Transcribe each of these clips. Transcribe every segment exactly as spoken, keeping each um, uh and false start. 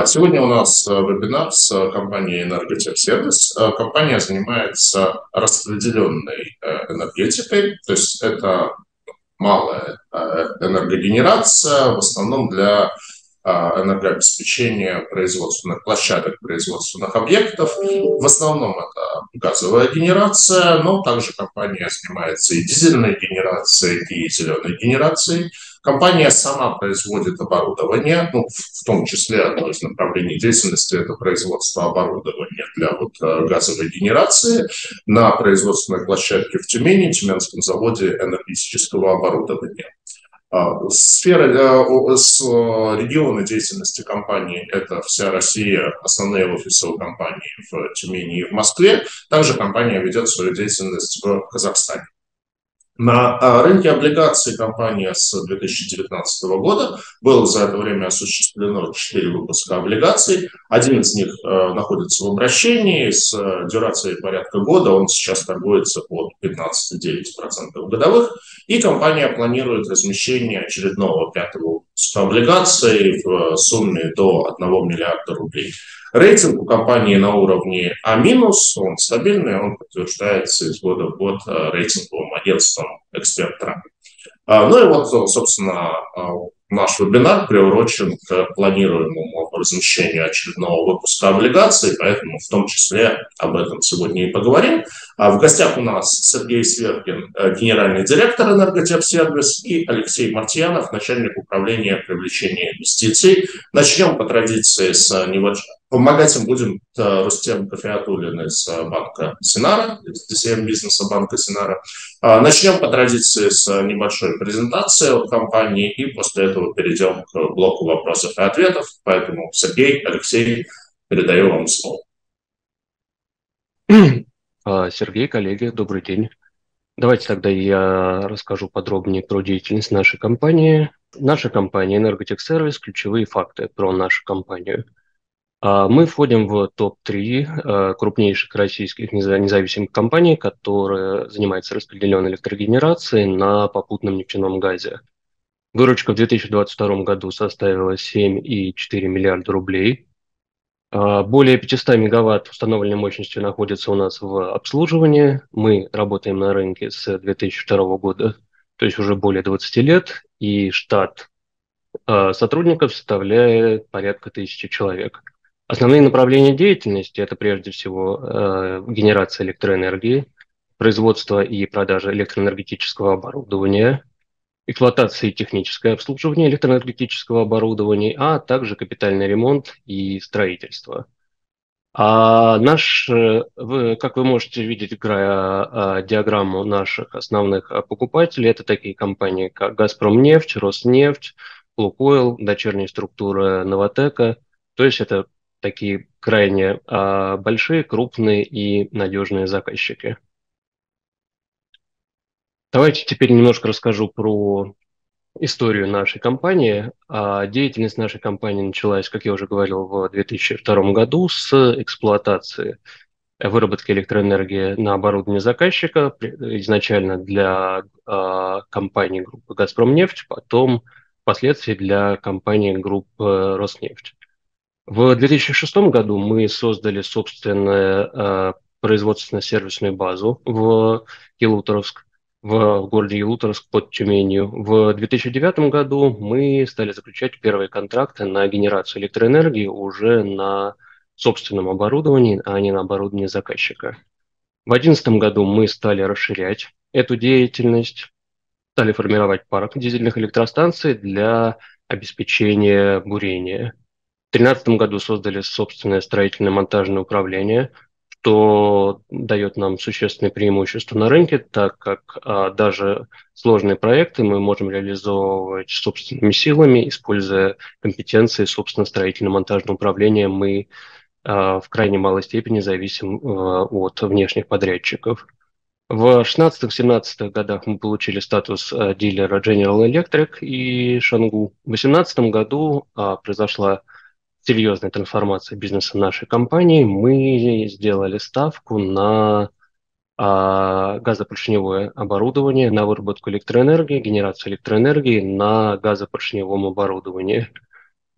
Сегодня у нас э, вебинар с э, компанией «Энерготехсервис». Э, Компания занимается распределенной э, энергетикой, то есть это малая э, энергогенерация, в основном для э, энергообеспечения производственных площадок, производственных объектов. В основном это газовая генерация, но также компания занимается и дизельной генерацией, и зеленой генерацией. Компания сама производит оборудование, ну, в том числе одно из направлений деятельности – это производство оборудования для вот, э, газовой генерации на производственной площадке в Тюмени, Тюменском заводе энергетического оборудования. А, Сфера, э, с, э, регионы деятельности компании – это вся Россия, основные офисы у компании в Тюмени и в Москве. Также компания ведет свою деятельность в Казахстане. На а, рынке облигаций компания с две тысячи девятнадцатого года было за это время осуществлено четыре выпуска облигаций. Один из них э, находится в обращении с э, дюрацией порядка года. Он сейчас торгуется под пятнадцать целых девять десятых процента годовых. И компания планирует размещение очередного пятого выпуска облигаций в сумме до одного миллиарда рублей. Рейтинг у компании на уровне А-, он стабильный, он подтверждается из года в год рейтинговым агентством «Эксперт Трак». Ну и вот, собственно, наш вебинар приурочен к планируемому размещению очередного выпуска облигаций, поэтому в том числе об этом сегодня и поговорим. В гостях у нас Сергей Сверкин, генеральный директор «Энерготехсервис», и Алексей Мартьянов, начальник управления привлечения инвестиций. Начнем по традиции с небольшого. Помогать им будем Рустем Кафиатуллин из банка Синара, из ди си эм бизнеса банка Синара. Начнем по традиции с небольшой презентации от компании, и после этого перейдем к блоку вопросов и ответов. Поэтому, Сергей, Алексей, передаю вам слово. Сергей, коллеги, добрый день. Давайте тогда я расскажу подробнее про деятельность нашей компании. Наша компания «Энерготехсервис», ключевые факты про нашу компанию. Мы входим в топ три крупнейших российских независимых компаний, которые занимаются распределенной электрогенерацией на попутном нефтяном газе. Выручка в две тысячи двадцать втором году составила семь целых четыре десятых миллиарда рублей. Более пятьсот мегаватт установленной мощностью находится у нас в обслуживании. Мы работаем на рынке с две тысячи второго года, то есть уже более двадцати лет, и штат сотрудников составляет порядка тысячи человек. Основные направления деятельности – это прежде всего э, генерация электроэнергии, производство и продажа электроэнергетического оборудования, эксплуатация и техническое обслуживание электроэнергетического оборудования, а также капитальный ремонт и строительство. А наш, вы, как вы можете видеть, играя диаграмму наших основных покупателей, это такие компании, как «Газпромнефть», «Роснефть», «Лукойл», дочерние структуры «Новатэка». То есть это такие крайне а, большие, крупные и надежные заказчики. Давайте теперь немножко расскажу про историю нашей компании. А, деятельность нашей компании началась, как я уже говорил, в две тысячи втором году с эксплуатации выработки электроэнергии на оборудование заказчика, изначально для а, компании группы «Газпромнефть», потом впоследствии для компании группы «Роснефть». В две тысячи шестом году мы создали собственную э, производственно-сервисную базу в Ялуторовск, в городе Ялуторовск под Тюменью. В две тысячи девятом году мы стали заключать первые контракты на генерацию электроэнергии уже на собственном оборудовании, а не на оборудовании заказчика. В две тысячи одиннадцатом году мы стали расширять эту деятельность, стали формировать парк дизельных электростанций для обеспечения бурения. В две тысячи тринадцатом году создали собственное строительно-монтажное управление, что дает нам существенные преимущества на рынке, так как а, даже сложные проекты мы можем реализовывать собственными силами, используя компетенции, собственно, строительно-монтажного управления. Мы а, в крайне малой степени зависим а, от внешних подрядчиков. В шестнадцатом-семнадцатых годах мы получили статус а, дилера General Electric и Шангу. В две тысячи восемнадцатом году а, произошла серьезная трансформация бизнеса нашей компании. Мы сделали ставку на а, газопоршневое оборудование, на выработку электроэнергии, генерацию электроэнергии на газопоршневом оборудовании.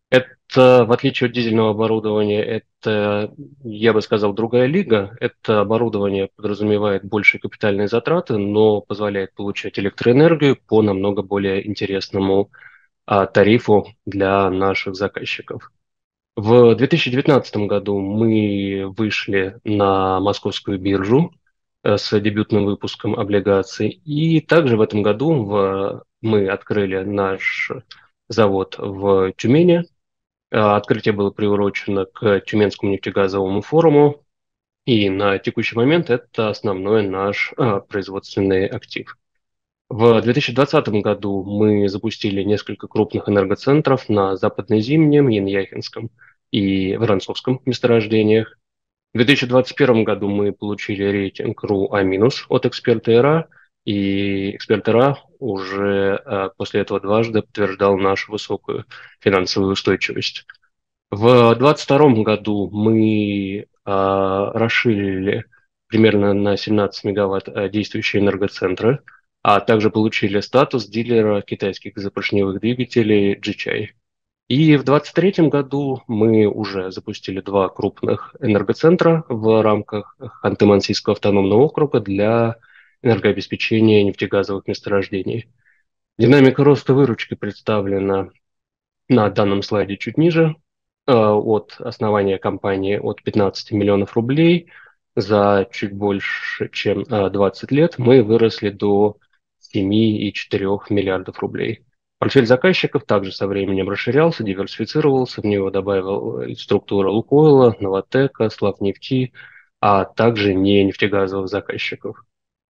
Это, в отличие от дизельного оборудования, это, я бы сказал, другая лига. Это оборудование подразумевает большие капитальные затраты, но позволяет получать электроэнергию по намного более интересному а, тарифу для наших заказчиков. В две тысячи девятнадцатом году мы вышли на московскую биржу э, с дебютным выпуском облигаций. И также в этом году в- мы открыли наш завод в Тюмени. Э, Открытие было приурочено к Тюменскому нефтегазовому форуму. И на текущий момент это основной наш э, производственный актив. В две тысячи двадцатом году мы запустили несколько крупных энергоцентров на Западнозимнем, Яньяхинском и Воронцовском месторождениях. В две тысячи двадцать первом году мы получили рейтинг РУ А- от эксперта ИРА, и эксперт ИРА уже э, после этого дважды подтверждал нашу высокую финансовую устойчивость. В две тысячи двадцать втором году мы а, расширили примерно на семнадцать мегаватт а, действующие энергоцентры, а также получили статус дилера китайских запоршневых двигателей Джи Чай. И в двадцать третьем году мы уже запустили два крупных энергоцентра в рамках Ханты-Мансийского автономного округа для энергообеспечения нефтегазовых месторождений. Динамика роста выручки представлена на данном слайде чуть ниже. Э, От основания компании от пятнадцати миллионов рублей за чуть больше, чем э, двадцать лет мы выросли до семи и четырёх миллиардов рублей. Портфель заказчиков также со временем расширялся, диверсифицировался, в него добавил структура Лукойла, Новатэка, Славнефти, а также не нефтегазовых заказчиков.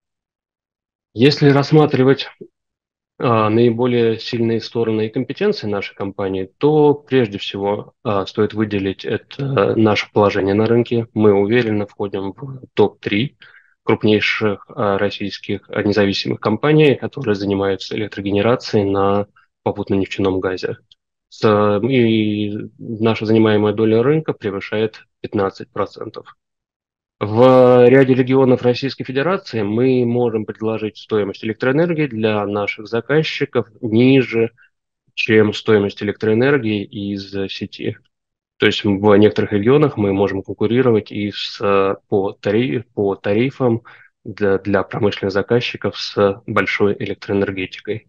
Если рассматривать а, наиболее сильные стороны и компетенции нашей компании, то прежде всего а, стоит выделить это наше положение на рынке. Мы уверенно входим в топ три крупнейших а, российских а, независимых компаний, которые занимаются электрогенерацией на попутно-нефтяном газе. С- И наша занимаемая доля рынка превышает пятнадцать процентов. В ряде регионов Российской Федерации мы можем предложить стоимость электроэнергии для наших заказчиков ниже, чем стоимость электроэнергии из сети. То есть в некоторых регионах мы можем конкурировать и с, по, тари- по тарифам для, для промышленных заказчиков с большой электроэнергетикой.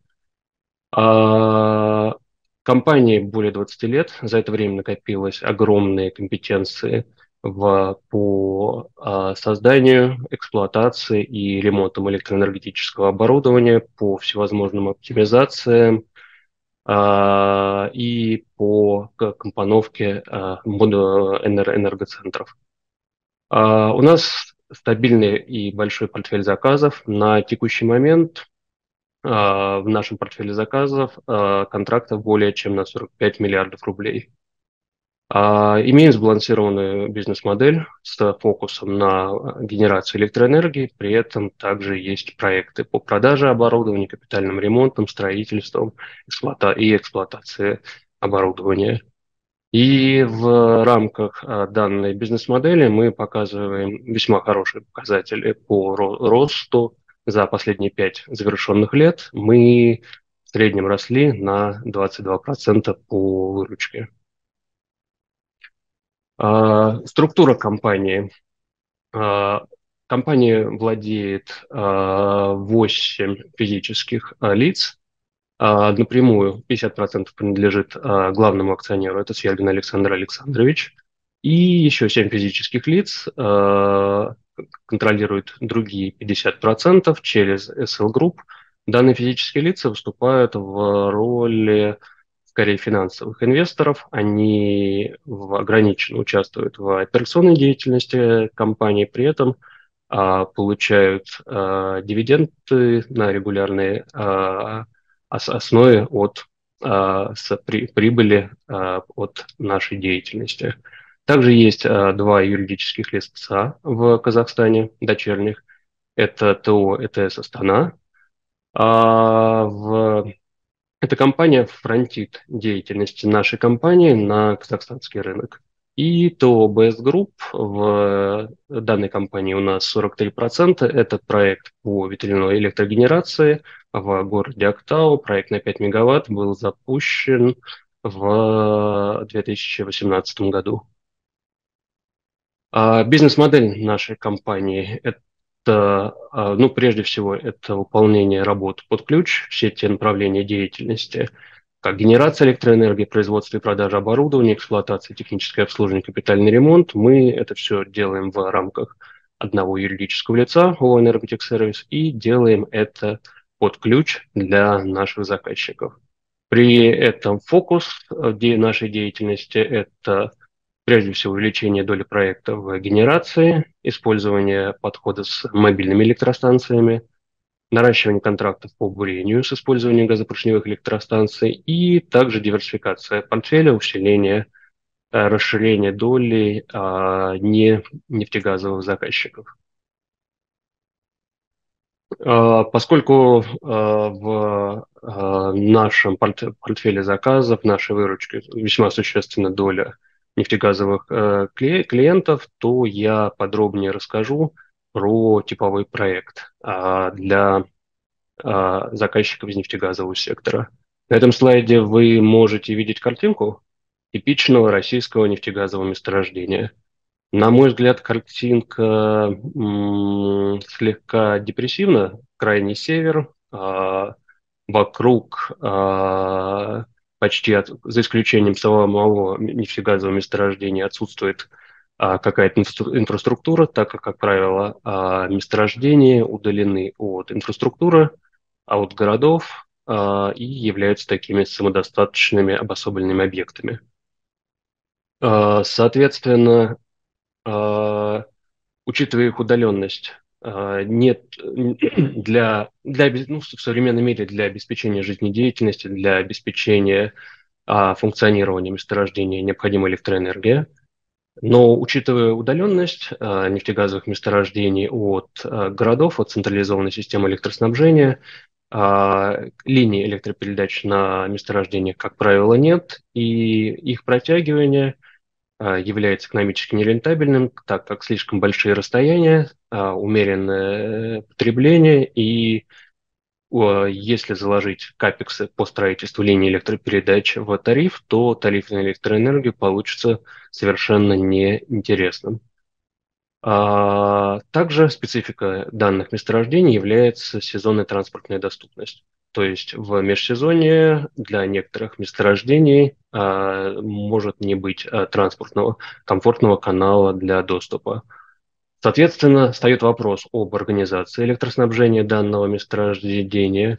А компании более двадцати лет. За это время накопилось огромные компетенции в, по а, созданию, эксплуатации и ремонтам электроэнергетического оборудования, по всевозможным оптимизациям а, и по к- компоновке а, моду- энер- энергоцентров. А, у нас стабильный и большой портфель заказов. На текущий момент а, в нашем портфеле заказов а, контрактов более чем на сорок пять миллиардов рублей. А, Имеем сбалансированную бизнес-модель с фокусом на генерацию электроэнергии, при этом также есть проекты по продаже оборудования, капитальным ремонтам, строительством эксплуата- и эксплуатации оборудования. И в рамках а, данной бизнес-модели мы показываем весьма хорошие показатели по ро- росту. За последние пять завершенных лет мы в среднем росли на двадцать два процента по выручке. А, Структура компании. А, Компания владеет а, восемь физических а, лиц. А, Напрямую пятьдесят процентов принадлежит а, главному акционеру, это Свергин Александр Александрович. И еще семь физических лиц а, контролируют другие пятьдесят процентов через эс эл Group. Данные физические лица выступают в роли, скорее, финансовых инвесторов. Они в- ограниченно участвуют в операционной деятельности компании, при этом а, получают а, дивиденды на регулярной а, ос- основе от а, с при- прибыли а, от нашей деятельности. Также есть а, два юридических лица в Казахстане, дочерних. Это ТО «Э Тэ Эс Астана». А в Эта компания фронтит деятельности нашей компании на казахстанский рынок. И ТО Бэ Эс Групп, в данной компании у нас сорок три процента. Это проект по ветряной электрогенерации в городе Актау. Проект на пять мегаватт был запущен в две тысячи восемнадцатом году. А бизнес-модель нашей компании – это, а, ну, прежде всего, это выполнение работ под ключ, все те направления деятельности, как генерация электроэнергии, производство и продажа оборудования, эксплуатация, техническое обслуживание, капитальный ремонт. Мы это все делаем в рамках одного юридического лица, ООО «Энерготехсервис», и делаем это под ключ для наших заказчиков. При этом фокус э, де- нашей деятельности – это прежде всего увеличение доли проектов в генерации, использование подхода с мобильными электростанциями, наращивание контрактов по бурению с использованием газопоршневых электростанций и также диверсификация портфеля, усиление, э, расширение доли а, не нефтегазовых заказчиков. А, Поскольку а, в а, нашем порт- портфеле заказов, в нашей выручке весьма существенна доля нефтегазовых э, кле- клиентов, то я подробнее расскажу про типовой проект а, для а, заказчиков из нефтегазового сектора. На этом слайде вы можете видеть картинку типичного российского нефтегазового месторождения. На мой взгляд, картинка м, слегка депрессивна. Крайний север, а, вокруг, а, почти от- за исключением самого нефтегазового месторождения, отсутствует а, какая-то инфраструк- инфраструктура, так как, как правило, а, месторождения удалены от инфраструктуры, а от городов а, и являются такими самодостаточными обособленными объектами. А, Соответственно, а, учитывая их удаленность, а, нет для, для, обе- ну, в современном мире для обеспечения жизнедеятельности, для обеспечения а, функционирования месторождения необходима электроэнергия. Но учитывая удаленность а, нефтегазовых месторождений от а, городов, от централизованной системы электроснабжения, а, линий электропередач на месторождениях, как правило, нет, и их протягивание а, является экономически нерентабельным, так как слишком большие расстояния, а, умеренное потребление, и о, если заложить капексы по строительству линии электропередач в тариф, то тариф на электроэнергию получится совершенно неинтересным. А также специфика данных месторождений является сезонная транспортная доступность. То есть в межсезонье для некоторых месторождений а, может не быть а, транспортного комфортного канала для доступа. Соответственно, встает вопрос об организации электроснабжения данного месторождения.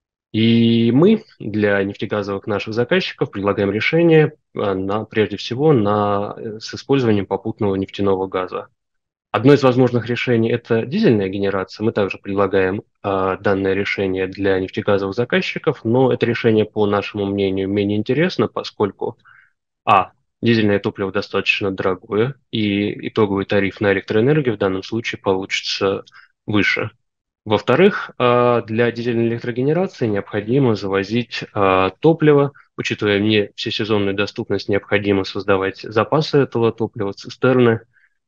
И мы для нефтегазовых наших заказчиков предлагаем решение а, на, прежде всего на, э, с использованием попутного нефтяного газа. Одно из возможных решений – это дизельная генерация. Мы также предлагаем а, данное решение для нефтегазовых заказчиков, но это решение, по нашему мнению, менее интересно, поскольку а. Дизельное топливо достаточно дорогое, и итоговый тариф на электроэнергию в данном случае получится выше. Во-вторых, а, для дизельной электрогенерации необходимо завозить а, топливо, учитывая не всесезонную доступность, необходимо создавать запасы этого топлива, цистерны,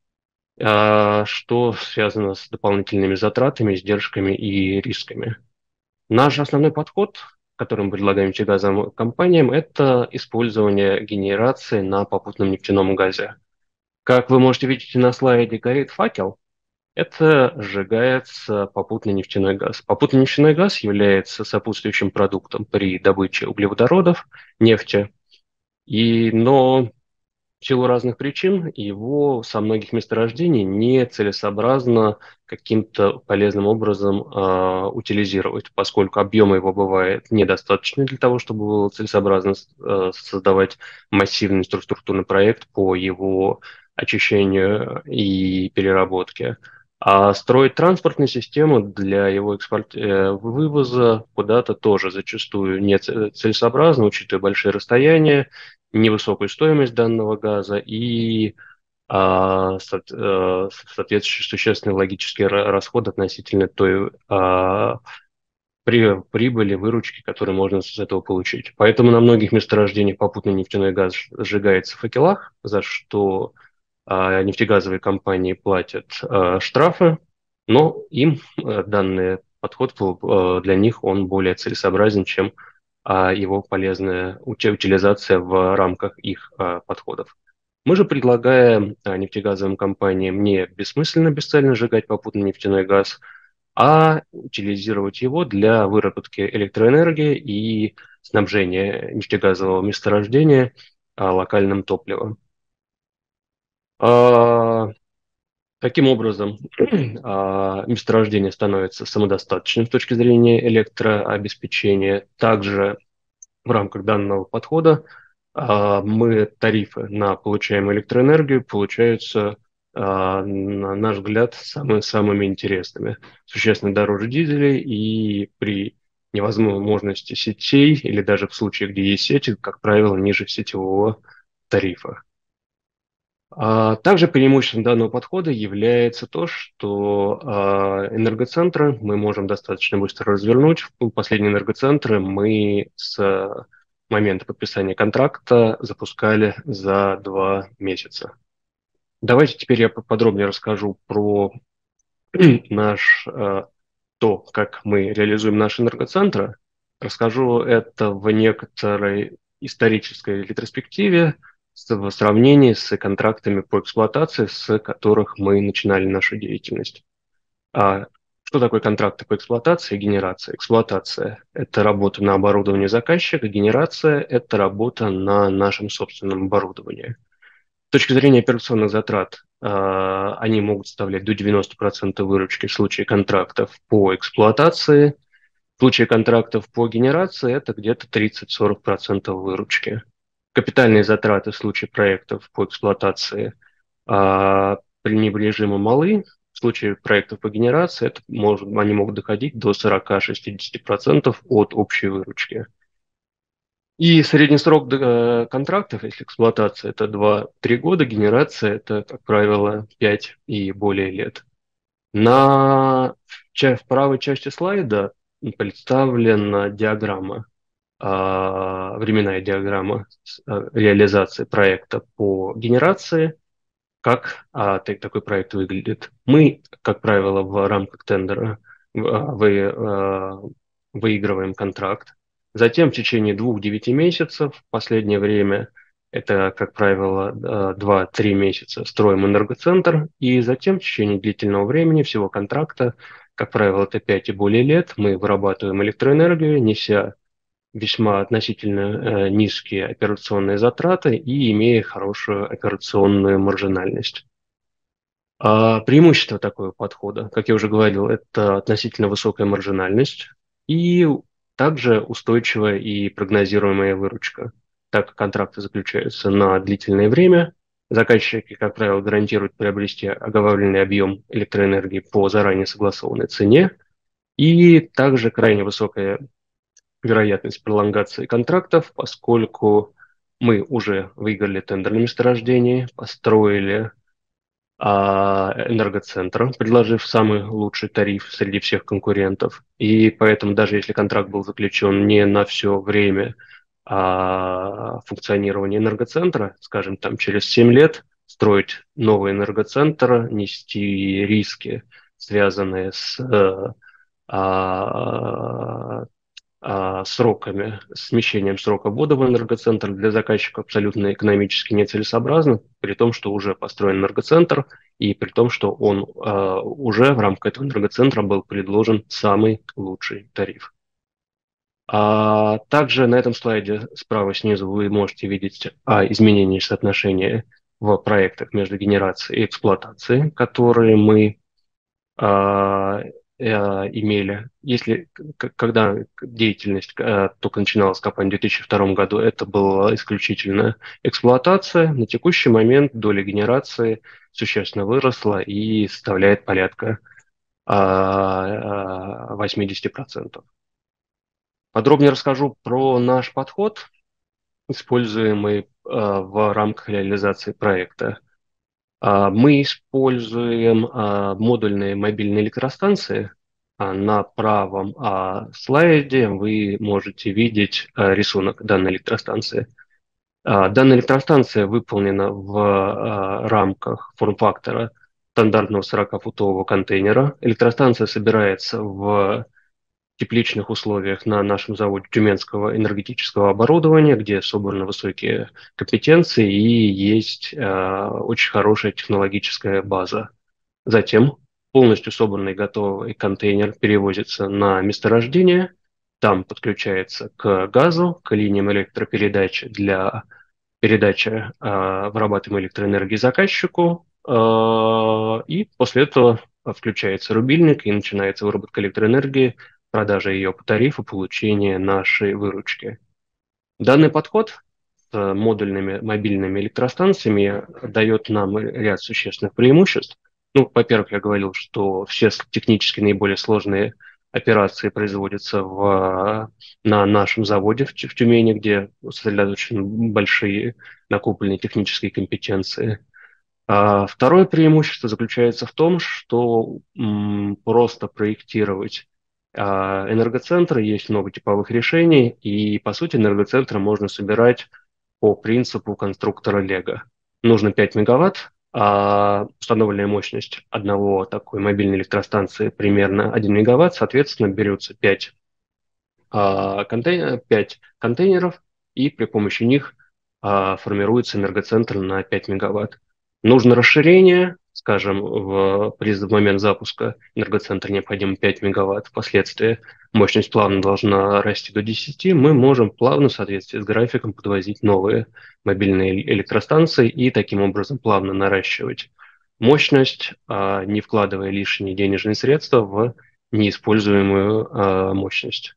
а, что связано с дополнительными затратами, издержками и рисками. Наш основной подход, который мы предлагаем нефтегазовым компаниям, это использование генерации на попутном нефтяном газе. Как вы можете видеть на слайде, горит факел. Это сжигается попутный нефтяной газ. Попутный нефтяной газ является сопутствующим продуктом при добыче углеводородов, нефти. И, но в силу разных причин его со многих месторождений нецелесообразно каким-то полезным образом а, утилизировать, поскольку объема его бывает недостаточно для того, чтобы было целесообразно а, создавать массивный инфраструктурный проект по его очищению и переработке. А строить транспортную систему для его экспорт, э, вывоза куда-то тоже зачастую не целесообразно, учитывая большие расстояния, невысокую стоимость данного газа и а, со- э, соответствующий существенный логический ра- расход относительно той а, при, прибыли, выручки, которую можно с этого получить. Поэтому на многих месторождениях попутный нефтяной газ сжигается в факелах, за что а, нефтегазовые компании платят а, штрафы, но им а, данный подход э, для них он более целесообразен, чем а его полезная ути- утилизация в рамках их а, подходов. Мы же предлагаем а, нефтегазовым компаниям не бессмысленно, бесцельно сжигать попутно нефтяной газ, а утилизировать его для выработки электроэнергии и снабжения нефтегазового месторождения а, локальным топливом. А, Таким образом, а, месторождение становится самодостаточным с точки зрения электрообеспечения. Также в рамках данного подхода а, мы тарифы на получаемую электроэнергию получаются, а, на наш взгляд, самыми, самыми интересными. Существенно дороже дизелей и при невозможности сетей или даже в случае, где есть сети, как правило, ниже сетевого тарифа. А Также преимуществом данного подхода является то, что а, энергоцентры мы можем достаточно быстро развернуть. Последние энергоцентры мы с момента подписания контракта запускали за два месяца. Давайте теперь я подробнее расскажу про наш, а, то, как мы реализуем наши энергоцентры. Расскажу это в некоторой исторической ретроспективе с- в сравнении с контрактами по эксплуатации, с которых мы начинали нашу деятельность. А что такое контракты по эксплуатации и генерации? Эксплуатация– это работа на оборудовании заказчика, генерация– это работа на нашем собственном оборудовании. С точки зрения операционных затрат, а, они могут составлять до девяноста процентов выручки в случае контрактов по эксплуатации. В случае контрактов по генерации это где-то тридцать-сорок процентов выручки. Капитальные затраты в случае проектов по эксплуатации а, пренебрежимо малы. В случае проектов по генерации это может, они могут доходить до сорок-шестьдесят процентов от общей выручки. И средний срок э, контрактов, если эксплуатация, это два-три года, генерация это, как правило, пять и более лет. На ча- в правой части слайда представлена диаграмма, а, временная диаграмма с, а, реализации проекта по генерации. Как а, та- такой проект выглядит? Мы, как правило, в рамках тендера в- а, вы, а, выигрываем контракт. Затем в течение двух-девяти месяцев, в последнее время это, как правило, а, два-три месяца строим энергоцентр, и затем в течение длительного времени всего контракта, как правило, это пять и более лет, мы вырабатываем электроэнергию, неся весьма относительно э, низкие операционные затраты и имея хорошую операционную маржинальность. А преимущество такого подхода, как я уже говорил, это относительно высокая маржинальность и также устойчивая и прогнозируемая выручка. Так как контракты заключаются на длительное время, заказчики, как правило, гарантируют приобрести оговоренный объем электроэнергии по заранее согласованной цене, и также крайне высокая вероятность пролонгации контрактов, поскольку мы уже выиграли тендер на месторождении, построили а, энергоцентр, предложив самый лучший тариф среди всех конкурентов. И поэтому даже если контракт был заключен не на все время а, функционирования энергоцентра, скажем, там через семь лет строить новый энергоцентр, нести риски, связанные с э, а, а, сроками, смещением срока ввода в энергоцентр для заказчика абсолютно экономически нецелесообразно, при том, что уже построен энергоцентр, и при том, что он а, уже в рамках этого энергоцентра был предложен самый лучший тариф. А также на этом слайде справа снизу вы можете видеть а, изменения соотношения в проектах между генерацией и эксплуатацией, которые мы а, э, имели. Если, к- когда деятельность э, только начиналась компания в две тысячи втором году, это была исключительно эксплуатация. На текущий момент доля генерации существенно выросла и составляет порядка а, а, восемьдесят процентов. Подробнее расскажу про наш подход, используемый а, в рамках реализации проекта. А, Мы используем а, модульные мобильные электростанции. А, На правом а, слайде вы можете видеть а, рисунок данной электростанции. А, Данная электростанция выполнена в а, рамках форм-фактора стандартного сорокафутового контейнера. Электростанция собирается в тепличных условиях на нашем заводе тюменского энергетического оборудования, где собраны высокие компетенции и есть э, очень хорошая технологическая база. Затем полностью собранный готовый контейнер перевозится на месторождение, там подключается к газу, к линиям электропередачи для передачи э, вырабатываемой электроэнергии заказчику, э, и после этого включается рубильник и начинается выработка электроэнергии, продажа ее по тарифу, получение нашей выручки. Данный подход с модульными мобильными электростанциями дает нам ряд существенных преимуществ. Ну, во-первых, я говорил, что все с- технически наиболее сложные операции производятся в, на нашем заводе в, Тю- в Тюмени, где сосредоточены большие накопленные технические компетенции. А второе преимущество заключается в том, что м, просто проектировать а, энергоцентры, есть много типовых решений, и, по сути, энергоцентры можно собирать по принципу конструктора Лего. Нужно пять мегаватт, а установленная мощность одного такой мобильной электростанции примерно один мегаватт, соответственно, берется пять а, контейнер, пять контейнеров, и при помощи них а, формируется энергоцентр на пять мегаватт. Нужно расширение, скажем, в, при в момент запуска энергоцентра необходимо пять мегаватт, впоследствии мощность плавно должна расти до десяти, мы можем плавно, в соответствии с графиком, подвозить новые мобильные э- электростанции и таким образом плавно наращивать мощность, а, не вкладывая лишние денежные средства в неиспользуемую а, мощность.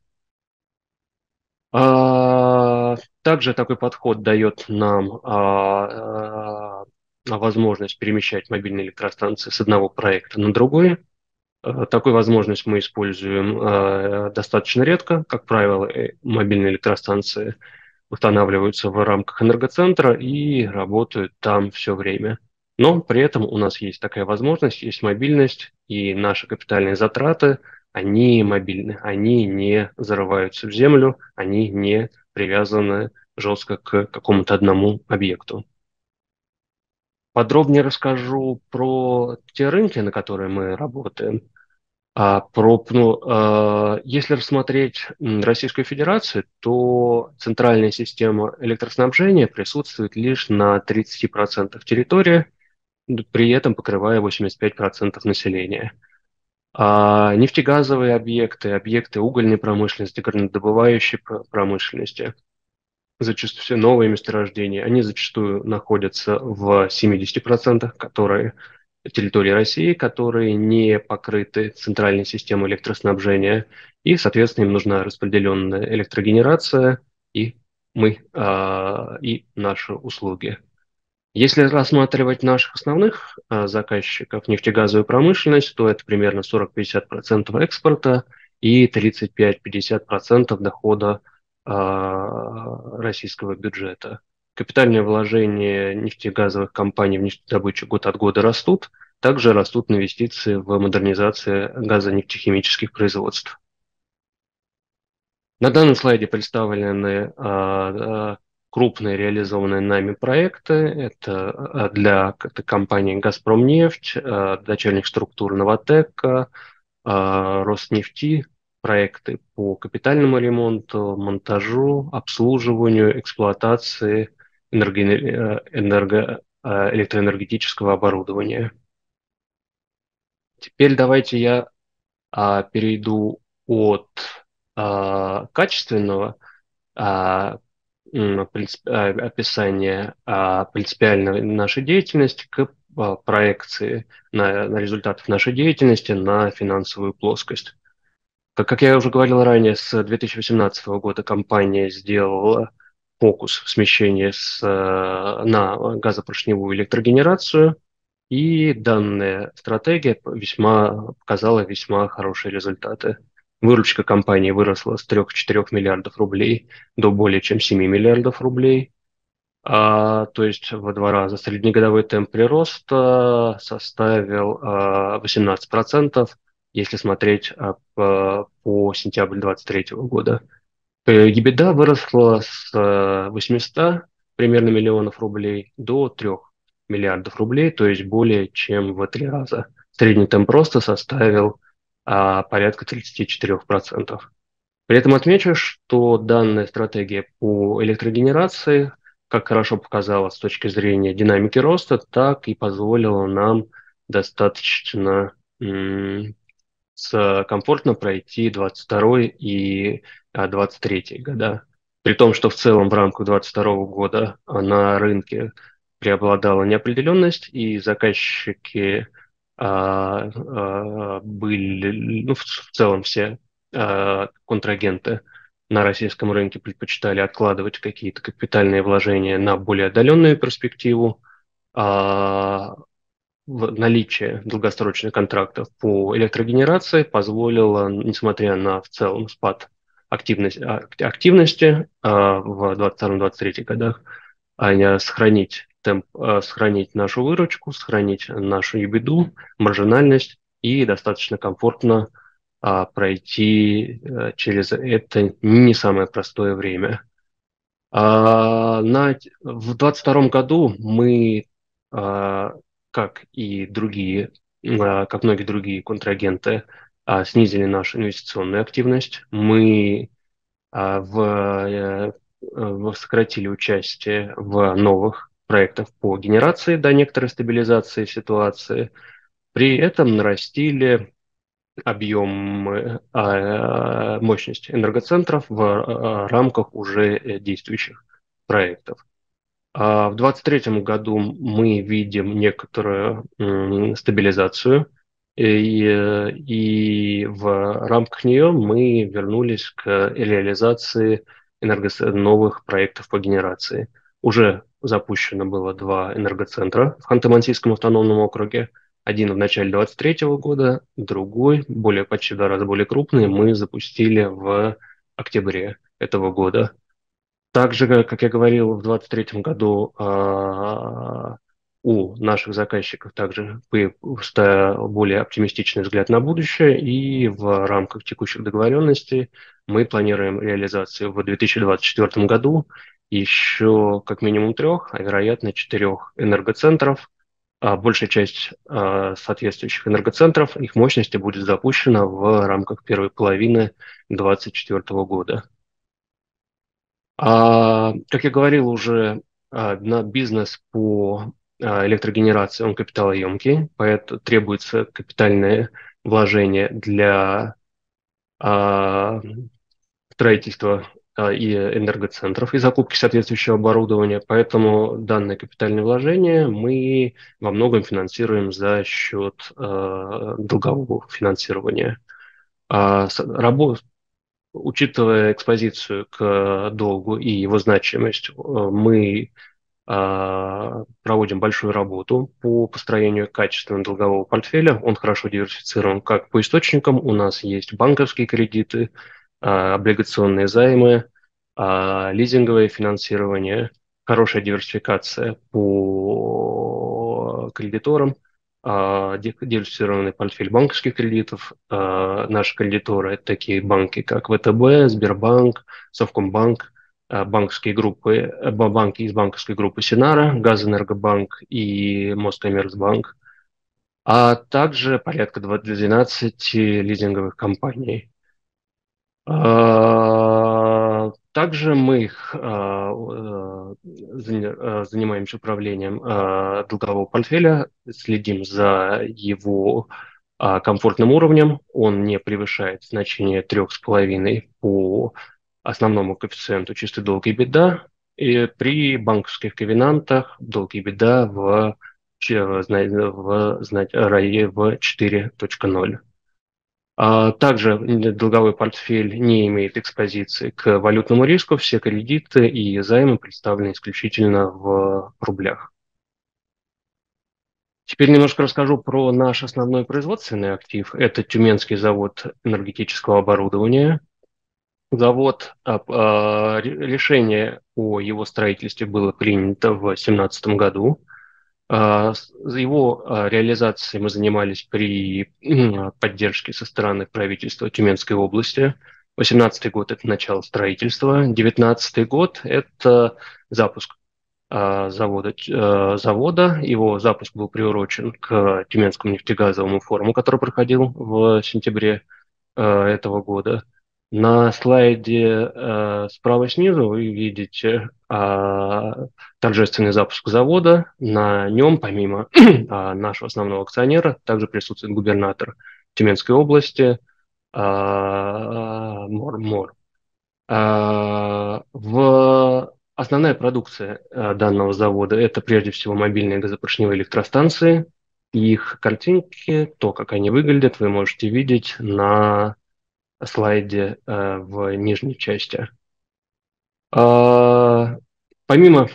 А, Также такой подход дает нам а, а, возможность перемещать мобильные электростанции с одного проекта на другой. А, Такую возможность мы используем а, достаточно редко. Как правило, э, мобильные электростанции устанавливаются в рамках энергоцентра и работают там все время. Но при этом у нас есть такая возможность, есть мобильность, и наши капитальные затраты, они мобильны, они не зарываются в землю, они не привязаны жестко к какому-то одному объекту. Подробнее расскажу про те рынки, на которые мы работаем. А про, ну, а, если рассмотреть м, Российскую Федерацию, то центральная система электроснабжения присутствует лишь на тридцати процентах территории, д- при этом покрывая восемьдесят пять процентов населения. А нефтегазовые объекты, объекты угольной промышленности, горнодобывающей пр- промышленности, зачастую все новые месторождения, они зачастую находятся в семидесяти процентах, которые территории России, которые не покрыты центральной системой электроснабжения, и, соответственно, им нужна распределенная электрогенерация и мы, а, и наши услуги. Если рассматривать наших основных а, заказчиков, нефтегазовую промышленность, то это примерно сорок-пятьдесят процентов экспорта и тридцать пять-пятьдесят процентов дохода а, российского бюджета. Капитальные вложения нефтегазовых компаний в нефтедобычу год от года растут, также растут инвестиции в модернизацию газонефтехимических производств. На данном слайде представлены а, а, крупные реализованные нами проекты. Это а, для это компании «Газпромнефть», а, дочерних структур «Новатэка», а, «Роснефти», проекты по капитальному ремонту, монтажу, обслуживанию, эксплуатации энерго, э, энерго- э, электроэнергетического оборудования. Теперь давайте я а, перейду от а, качественного а, м, принцип- а, описания а, принципиальной нашей деятельности к а, проекции на, на результатов нашей деятельности на финансовую плоскость. Как, как я уже говорил ранее, с две тысячи восемнадцатого года компания сделала фокус смещения с, э, на газопоршневую электрогенерацию, и данная стратегия весьма показала весьма хорошие результаты. Выручка компании выросла с трёх-четырёх миллиардов рублей до более чем семи миллиардов рублей. А, то есть в два раза среднегодовой темп прироста составил а, восемнадцать процентов, если смотреть а, по, по сентябрь двадцать третьего года. Э, EBITDA выросла с э, восьмисот примерно миллионов рублей до трёх миллиардов рублей, то есть более чем в три раза. Средний темп роста составил а, порядка тридцать четыре процента. При этом отмечу, что данная стратегия по электрогенерации как хорошо показала с точки зрения динамики роста, так и позволила нам достаточно м, с, комфортно пройти двадцать второй и а, двадцать третий года. При том, что в целом в рамках двадцать второго года а, на рынке преобладала неопределенность, и заказчики а, а, были, ну, в, в целом все а, контрагенты на российском рынке предпочитали откладывать какие-то капитальные вложения на более отдаленную перспективу. А, в- наличие долгосрочных контрактов по электрогенерации позволило, несмотря на в целом спад активности, а- активности а, в двадцать втором двадцать третьем годах, а, не сохранить темп, а, сохранить нашу выручку, сохранить нашу ебиду, маржинальность и достаточно комфортно а, пройти а, через это не самое простое время. А, на, в двадцать втором году мы, а, как и другие, а, как многие другие контрагенты, а, снизили нашу инвестиционную активность. Мы а, в, э, в- сократили участие в новых проектах по генерации до некоторой стабилизации ситуации. При этом нарастили объем э, а, мощности энергоцентров в а, рамках уже э, действующих проектов. А в двадцать третьем году мы видим некоторую м, стабилизацию, и, э, и в рамках нее мы вернулись к реализации энергос- новых проектов по генерации. Уже запущено было два энергоцентра в Ханты-Мансийском автономном округе. Один в начале двадцать третьего года, другой, более, почти в два раза более крупный, мы запустили в октябре этого года. Также, ка- как я говорил, в двадцать третьем году а, у наших заказчиков также вы- стал более оптимистичный взгляд на будущее, и в рамках текущих договоренностей мы планируем реализацию в две тысячи двадцать четвёртом году еще как минимум трех, а вероятно четырех энергоцентров. А большая часть а, соответствующих энергоцентров, их мощности будет запущена в рамках первой половины две тысячи двадцать четвёртого года. А, как я говорил уже, а, на бизнес по а, электрогенерации, он капиталоемкий, поэтому требуется капитальное вложение для а, строительства а, и энергоцентров и закупки соответствующего оборудования. Поэтому данное капитальное вложение мы во многом финансируем за счет а, долгового финансирования. А, с- рабо- Учитывая экспозицию к долгу и его значимость, э, мы а, проводим большую работу по построению качественного долгового портфеля. Он хорошо диверсифицирован как по источникам. У нас есть банковские кредиты, а, облигационные займы, а, лизинговое финансирование, хорошая диверсификация по кредиторам, а, ди- диверсифицированный портфель банковских кредитов. А, Наши кредиторы – это такие банки, как ВТБ, Сбербанк, Совкомбанк, э, банковские группы, э, ба- банки из банковской группы Синара, Газэнергобанк и Москоммерцбанк, а также порядка двенадцати лизинговых компаний. А, Также мы их, а, э, заня- э, занимаемся управлением а, долгового портфеля, следим за его а, комфортным уровнем. Он не превышает значение трех с половиной по основному коэффициенту чистый долг и беда. И при банковских ковенантах долг и беда в, че- в, зна- в, зна- рае в четыре точка ноль. А также долговой портфель не имеет экспозиции к валютному риску. Все кредиты и займы представлены исключительно в рублях. Теперь немножко расскажу про наш основной производственный актив. Это Тюменский завод энергетического оборудования. Завод, а, а, ре- решение о его строительстве было принято в две тысячи семнадцатом году. А, с- За его а, реализацией мы занимались при м, поддержке со стороны правительства Тюменской области. Восемнадцатый год – это начало строительства, девятнадцатый год – это запуск. а, завода, а, завода. Его запуск был приурочен к Тюменскому нефтегазовому форуму, который проходил в сентябре а, этого года. На слайде а, справа снизу вы видите а, торжественный запуск завода. На нем, помимо а, нашего основного акционера, также присутствует губернатор Тюменской области а, Мор, Мор. А, В основная продукция а, данного завода – это прежде всего мобильные газопоршневые электростанции. Их картинки, то, как они выглядят, вы можете видеть на слайде а, в нижней части. А, Помимо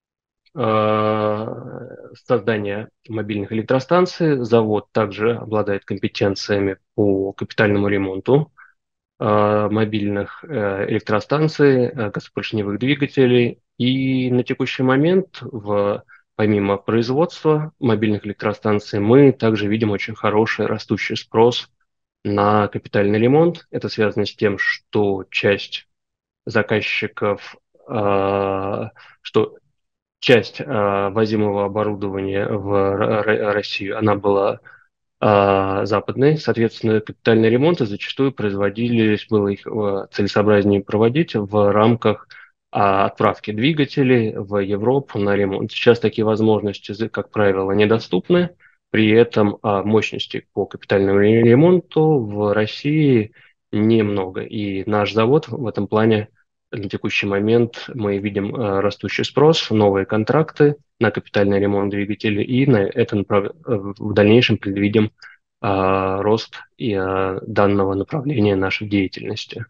а, создания мобильных электростанций, завод также обладает компетенциями по капитальному ремонту а, мобильных э, электростанций, э, газопоршневых двигателей. И на текущий момент, в, помимо производства мобильных электростанций, мы также видим очень хороший растущий спрос на капитальный ремонт. Это связано с тем, что часть заказчиков, а, что часть а, возимого оборудования в Р- Р- Россию, она была а, западной. Соответственно, капитальные ремонты зачастую производились, было их э, целесообразнее проводить в рамках а, отправки двигателей в Европу на ремонт. Сейчас такие возможности, за- как правило, недоступны. При этом а, мощности по капитальному ре- ремонту в России немного. И наш завод в этом плане на текущий момент мы видим э, растущий спрос, новые контракты на капитальный ремонт двигателей, и на это направ- в дальнейшем предвидим а, рост и, а, данного направления нашей деятельности.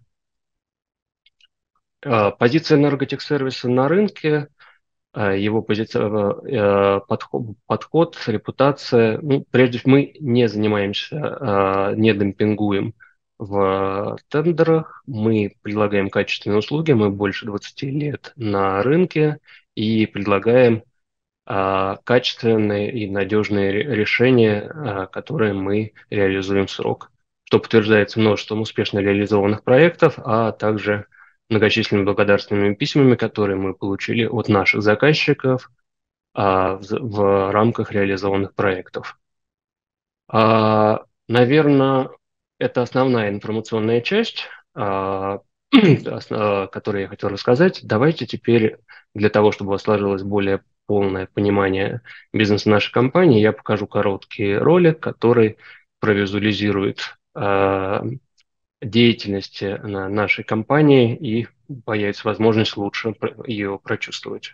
А, позиция энерготехсервиса на рынке, а, его позиция, а, подход, подход, репутация. Ну, прежде всего, мы не занимаемся, а, не демпингуем в тендерах, мы предлагаем качественные услуги, мы больше двадцати лет на рынке и предлагаем а, качественные и надежные ре- решения, а, которые мы реализуем в срок, что подтверждается множеством успешно реализованных проектов, а также многочисленными благодарственными письмами, которые мы получили от наших заказчиков а, в, за- в рамках реализованных проектов. А, наверное, это основная информационная часть, а, ос- а, которую я хотел рассказать. Давайте теперь, для того, чтобы у вас сложилось более полное понимание бизнеса нашей компании, я покажу короткий ролик, который провизуализирует а, деятельность на нашей компании, и появится возможность лучше про- ее прочувствовать.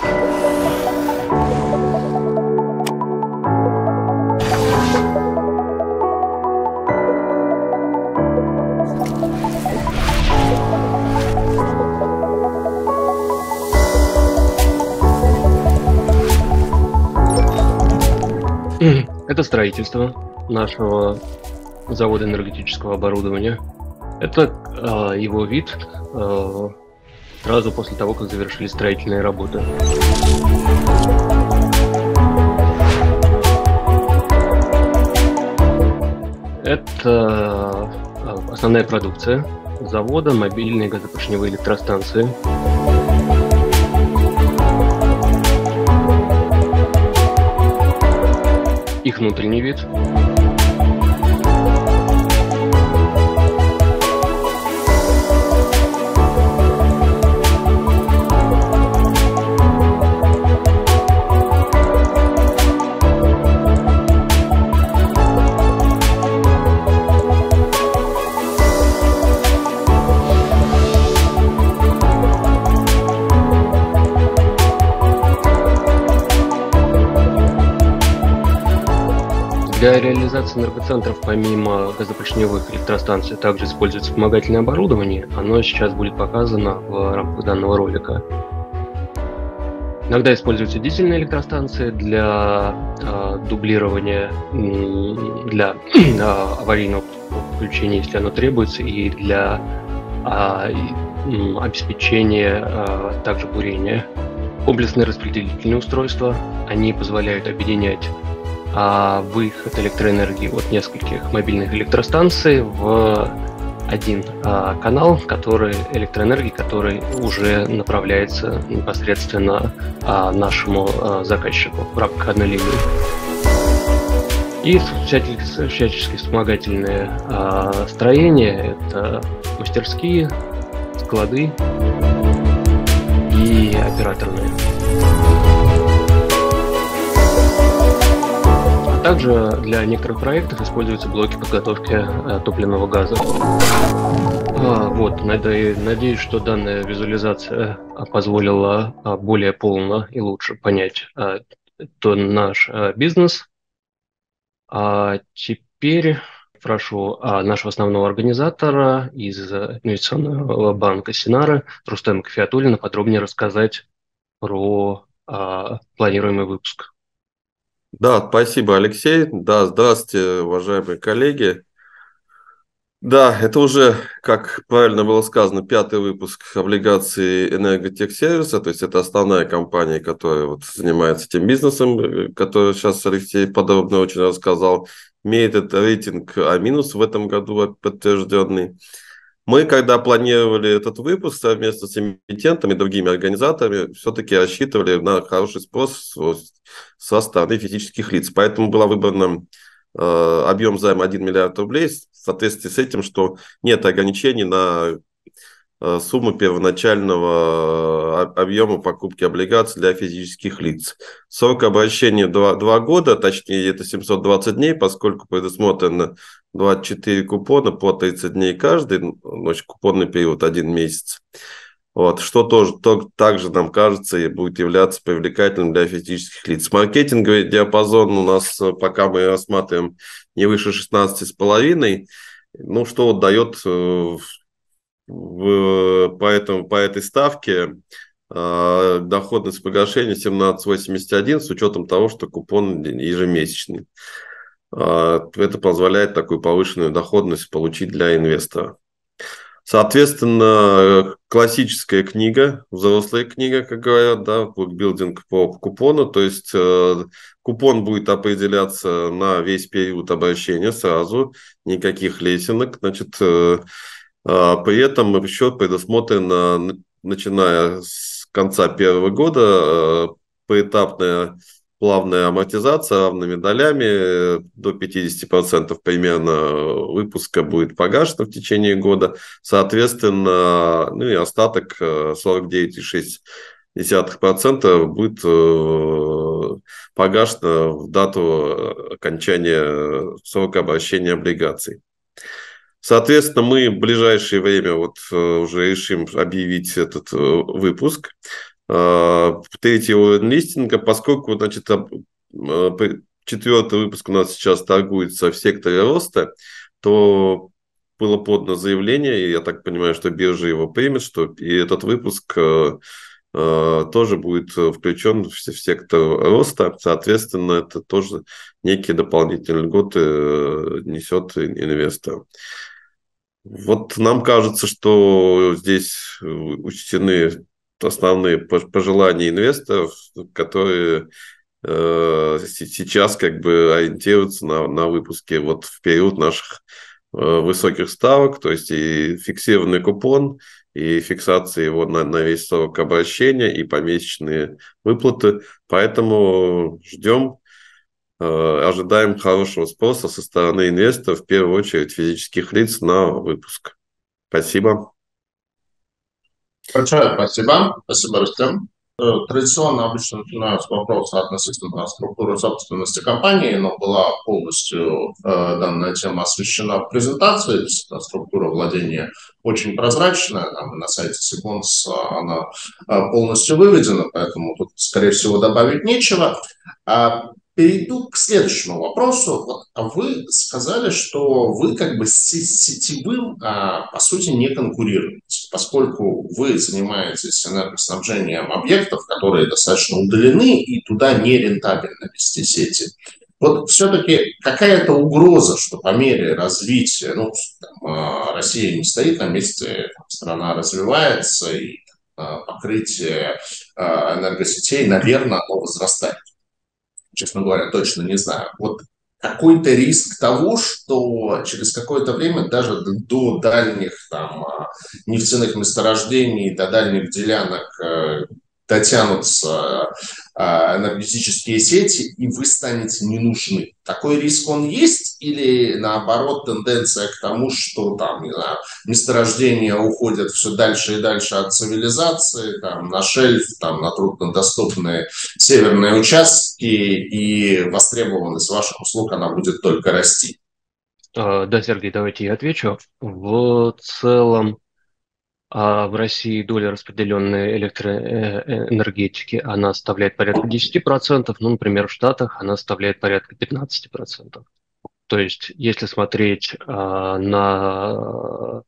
Это строительство нашего завода энергетического оборудования. Это э, его вид э, сразу после того, как завершили строительные работы. Это э, основная продукция завода, мобильные газопоршневые электростанции. Их внутренний вид. Для реализации энергоцентров помимо газопоршневых электростанций также используется вспомогательное оборудование. Оно сейчас будет показано в рамках данного ролика. Иногда используются дизельные электростанции для э, дублирования, м, для э, аварийного подключения, если оно требуется, и для э, и, м, обеспечения э, также бурения. Комплексные распределительные устройства, они позволяют объединять а выход электроэнергии от нескольких мобильных электростанций в один а, канал, который электроэнергии, который уже направляется непосредственно а, нашему а, заказчику в рамках одной линии. И всяческие, всяческие вспомогательные а, строения – это мастерские, склады и операторные. Также для некоторых проектов используются блоки подготовки а, топливного газа. А, вот, надеюсь, что данная визуализация позволила а, более полно и лучше понять а, то наш а, бизнес. А теперь прошу а, нашего основного организатора из инвестиционного банка Синара Рустема Кафиатуллина подробнее рассказать про а, планируемый выпуск. Да, спасибо, Алексей. Да, здравствуйте, уважаемые коллеги. Да, это уже, как правильно было сказано, пятый выпуск облигаций Энерготехсервиса, то есть это основная компания, которая вот занимается тем бизнесом, который сейчас Алексей подробно очень рассказал. Имеет этот рейтинг А- в этом году подтвержденный. Мы, когда планировали этот выпуск совместно с эмитентами и другими организаторами, все-таки рассчитывали на хороший спрос со стороны физических лиц. Поэтому была выбрана э, объем займа один миллиард рублей, в соответствии с этим, что нет ограничений на э, сумму первоначального объема покупки облигаций для физических лиц. Срок обращения два года, точнее это семьсот двадцать дней, поскольку предусмотрено двадцать четыре купона по тридцать дней каждый, значит, купонный период один месяц. Вот, что тоже то, также нам кажется и будет являться привлекательным для физических лиц. Маркетинговый диапазон у нас, пока мы рассматриваем, не выше шестнадцати с половиной, ну, что вот дает в, в, по, этому, по этой ставке э, доходность погашения семнадцать целых восемьдесят один с учетом того, что купон ежемесячный. Это позволяет такую повышенную доходность получить для инвестора. Соответственно, классическая книга, взрослая книга, как говорят, да, букбилдинг по купону, то есть э, купон будет определяться на весь период обращения сразу, никаких лесенок, значит, э, э, при этом еще предусмотрено, начиная с конца первого года, э, поэтапная плавная амортизация равными долями, до пятидесяти процентов примерно выпуска будет погашено в течение года, соответственно, ну и остаток сорок девять целых шесть десятых процента будет погашено в дату окончания срока обращения облигаций. Соответственно, мы в ближайшее время вот уже решим объявить этот выпуск. Третий уровень листинга, поскольку, значит, четвертый выпуск у нас сейчас торгуется в секторе роста, то было подано заявление, и я так понимаю, что биржа его примет, что и этот выпуск тоже будет включен в сектор роста. Соответственно, это тоже некие дополнительные льготы несет инвестор. Вот нам кажется, что здесь учтены основные пожелания инвесторов, которые э, сейчас как бы ориентируются на, на выпуски вот в период наших э, высоких ставок, то есть и фиксированный купон, и фиксация его на, на весь срок обращения, и помесячные выплаты. Поэтому ждем, э, ожидаем хорошего спроса со стороны инвесторов, в первую очередь физических лиц, на выпуск. Спасибо. Большое спасибо. Спасибо, Рустем. Традиционно обычно начинаю с вопроса относительно структуры собственности компании, но была полностью э, данная тема освещена в презентации. Действительно, структура владения очень прозрачная. Там на сайте Секунс она э, полностью выведена, поэтому тут, скорее всего, добавить нечего. А перейду к следующему вопросу. Вот, вы сказали, что вы как бы с сетевым, а, по сути, не конкурируете, поскольку вы занимаетесь энергоснабжением объектов, которые достаточно удалены, и туда не рентабельно вести сети. Вот все-таки какая-то угроза, что по мере развития, ну, там, Россия не стоит на месте, там, страна развивается, и а, покрытие а, энергосетей, наверное, оно возрастает. Честно говоря, точно не знаю. Вот какой-то риск того, что через какое-то время даже до, до дальних там а, нефтяных месторождений, до дальних делянок э, дотянутся а, энергетические сети, и вы станете не нужны. Такой риск он есть, или наоборот тенденция к тому, что там, не знаю, месторождения уходят все дальше и дальше от цивилизации, там, на шельф, там, на труднодоступные северные участки, и востребованность ваших услуг, она будет только расти. А, Да, Сергей, давайте я отвечу. В целом, а, в России доля распределенной электроэнергетики, она составляет порядка десять процентов, ну, например, в Штатах она составляет порядка пятнадцать процентов. То есть, если смотреть а, на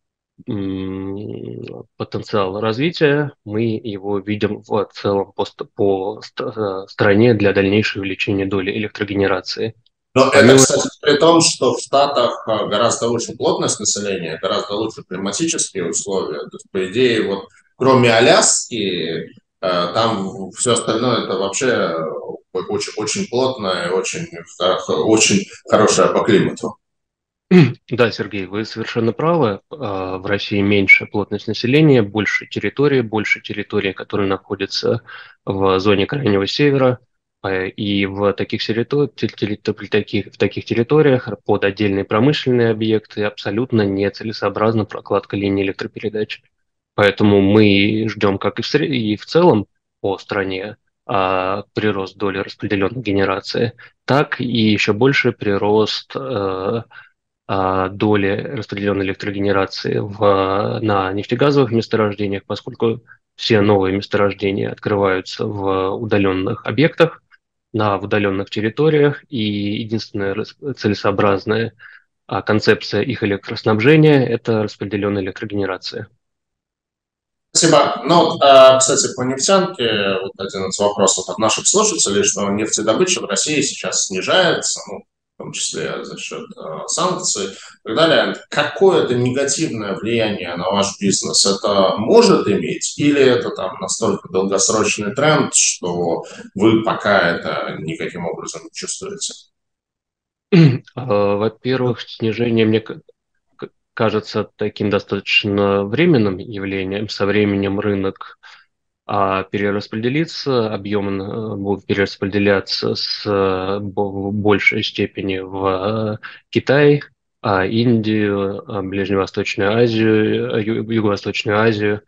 м, потенциал развития, мы его видим в целом по, ст- по ст- стране для дальнейшего увеличения доли электрогенерации. Но это, Помимо кстати, при том, что в Штатах а, гораздо лучше плотность населения, гораздо лучше климатические условия. То есть, по идее, вот кроме Аляски, а, там все остальное это вообще очень, очень плотное, очень, очень хорошее по климату. Да, Сергей, вы совершенно правы. А, В России меньше плотность населения, больше территории, больше территории, которые находятся в зоне крайнего севера. А, И в таких, территори- те- те- при таких, в таких территориях под отдельные промышленные объекты абсолютно нецелесообразна прокладка линий электропередач. Поэтому мы ждем, как и в, сре- и в целом по стране, а, прирост доли распределенной генерации, так и еще больше прирост э, а, доли распределенной электрогенерации в, на нефтегазовых месторождениях, поскольку все новые месторождения открываются в удаленных объектах, на в удаленных территориях, и единственная рас- целесообразная а, концепция их электроснабжения – это распределенная электрогенерация. Спасибо. Ну, вот, а, кстати, по нефтянке, вот один из вопросов от наших слушателей, что нефтедобыча в России сейчас снижается, ну, в том числе за счет а, санкций и так далее. Какое это негативное влияние на ваш бизнес это может иметь? Или это там настолько долгосрочный тренд, что вы пока это никаким образом не чувствуете? А, Во-первых, снижение мне к- к- кажется таким достаточно временным явлением. Со временем рынок а перераспределиться, объемы э, будут перераспределяться с э, бо- в большей степени в э, Китай, а Индию, а Ближневосточную Азию, э, Ю- Юго-Восточную Азию.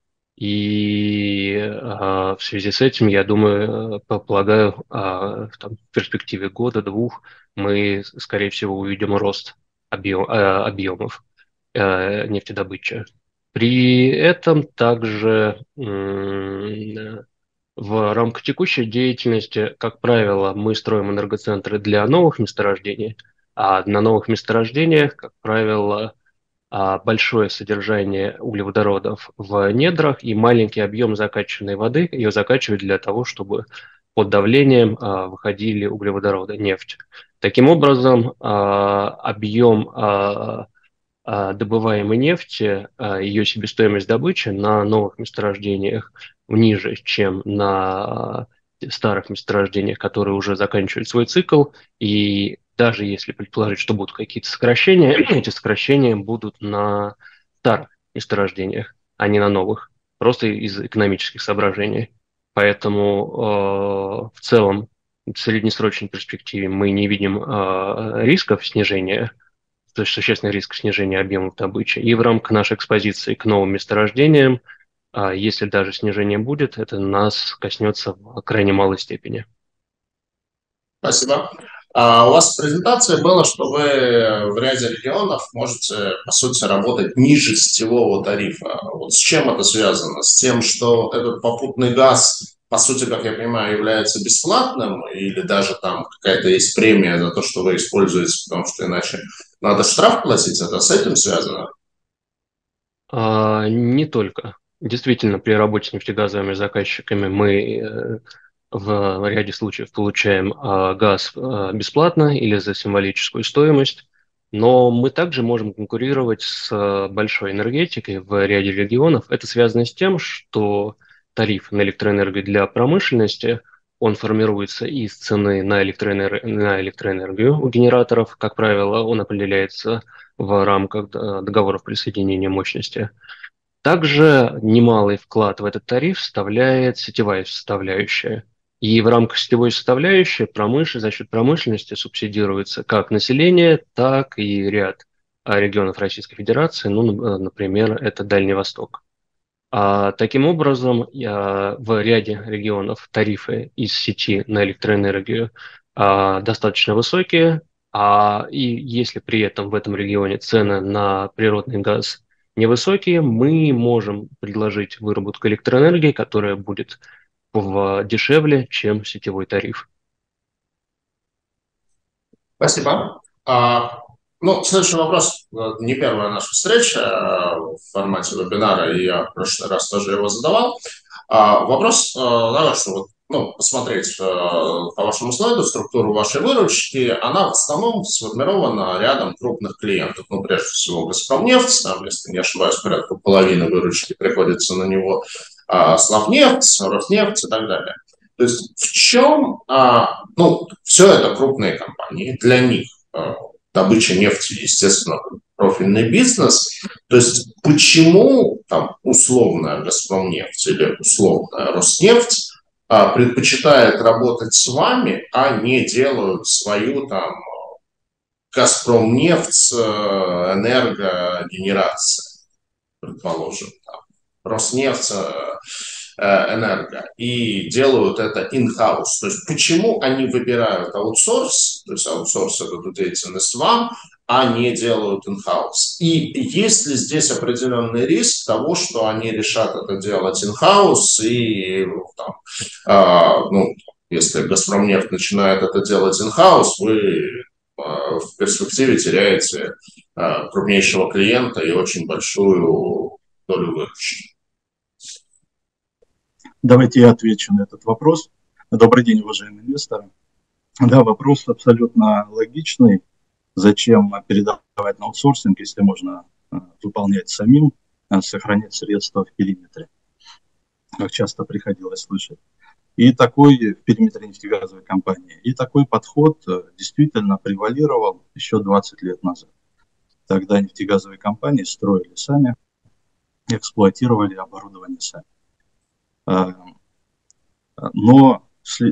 И а, в связи с этим, я думаю, э, полагаю, а, в там, в перспективе года-двух мы, скорее всего, увидим рост объем- э, объемов э, нефтедобычи. При этом также м, в рамках текущей деятельности, как правило, мы строим энергоцентры для новых месторождений, а на новых месторождениях, как правило, а, большое содержание углеводородов в недрах и маленький объем закачанной воды. Ее закачивают для того, чтобы под давлением а, выходили углеводороды, нефть. Таким образом, а, объем а, а, добываемой нефти, а, ее себестоимость добычи на новых месторождениях ниже, чем на старых месторождениях, которые уже заканчивают свой цикл. И даже если предположить, что будут какие-то сокращения, эти сокращения будут на старых месторождениях, а не на новых, просто из экономических соображений. Поэтому э, в целом в среднесрочной перспективе мы не видим э, рисков снижения, то есть существенный риск снижения объемов добычи. И в рамках нашей экспозиции к новым месторождениям, а, если даже снижение будет, это нас коснется в крайне малой степени. Спасибо. А у вас в презентации было, что вы в ряде регионов можете, по сути, работать ниже сетевого тарифа. Вот с чем это связано? С тем, что этот попутный газ, по сути, как я понимаю, является бесплатным, или даже там какая-то есть премия за то, что вы используете, потому что иначе надо штраф платить, это с этим связано? А, не только. Действительно, при работе с нефтегазовыми заказчиками мы э, в ряде случаев получаем а, газ а, бесплатно или за символическую стоимость, но мы также можем конкурировать с а, большой энергетикой в ряде регионов. Это связано с тем, что тариф на электроэнергию для промышленности Он формируется из цены на электроэнер- на электроэнергию у генераторов. Как правило, он определяется в рамках д- договоров присоединения мощности. Также немалый вклад в этот тариф вставляет сетевая составляющая. И в рамках сетевой составляющей промыш... за счет промышленности субсидируется как население, так и ряд а, регионов Российской Федерации, ну, н- э, например, это Дальний Восток. А, таким образом, я- в ряде регионов тарифы из сети на электроэнергию а, достаточно высокие, а, и если при этом в этом регионе цены на природный газ невысокие, мы можем предложить выработку электроэнергии, которая будет в, дешевле, чем сетевой тариф. Спасибо. А, ну, следующий вопрос. э, Не первая наша встреча э, в формате вебинара, и я в прошлый раз тоже его задавал. А, вопрос, э, да, что вот, ну, посмотреть э, по вашему слайду структуру вашей выручки, она в основном сформирована рядом крупных клиентов. Ну, прежде всего, Газпромнефть, там, если не ошибаюсь, порядка половины выручки приходится на него, а, Славнефть, Роснефть и так далее. То есть в чем, а, ну, все это крупные компании, для них а, добыча нефти, естественно, профильный бизнес. То есть почему там условная Газпромнефть или условная Роснефть а, предпочитает работать с вами, а не делают свою там Газпромнефть э, энергогенерация, предположим, там, Роснефть э, э, энерго, и делают это in-house. То есть почему они выбирают аутсорс, то есть аутсорс эту деятельность вам, а не делают in-house? И есть ли здесь определенный риск того, что они решат это делать in-house, и там, а, ну, если Газпромнефть начинает это делать in-house, вы а, в перспективе теряете а, крупнейшего клиента и очень большую долю выручки. Давайте я отвечу на этот вопрос. Добрый день, уважаемые инвесторы. Да, вопрос абсолютно логичный. Зачем передавать на аутсорсинг, если можно э, выполнять самим, э, сохранять средства в периметре, как часто приходилось слышать. И такой в периметре нефтегазовой компании. И такой подход э, действительно превалировал еще двадцать лет назад. Тогда нефтегазовые компании строили сами, эксплуатировали оборудование сами. Э, Но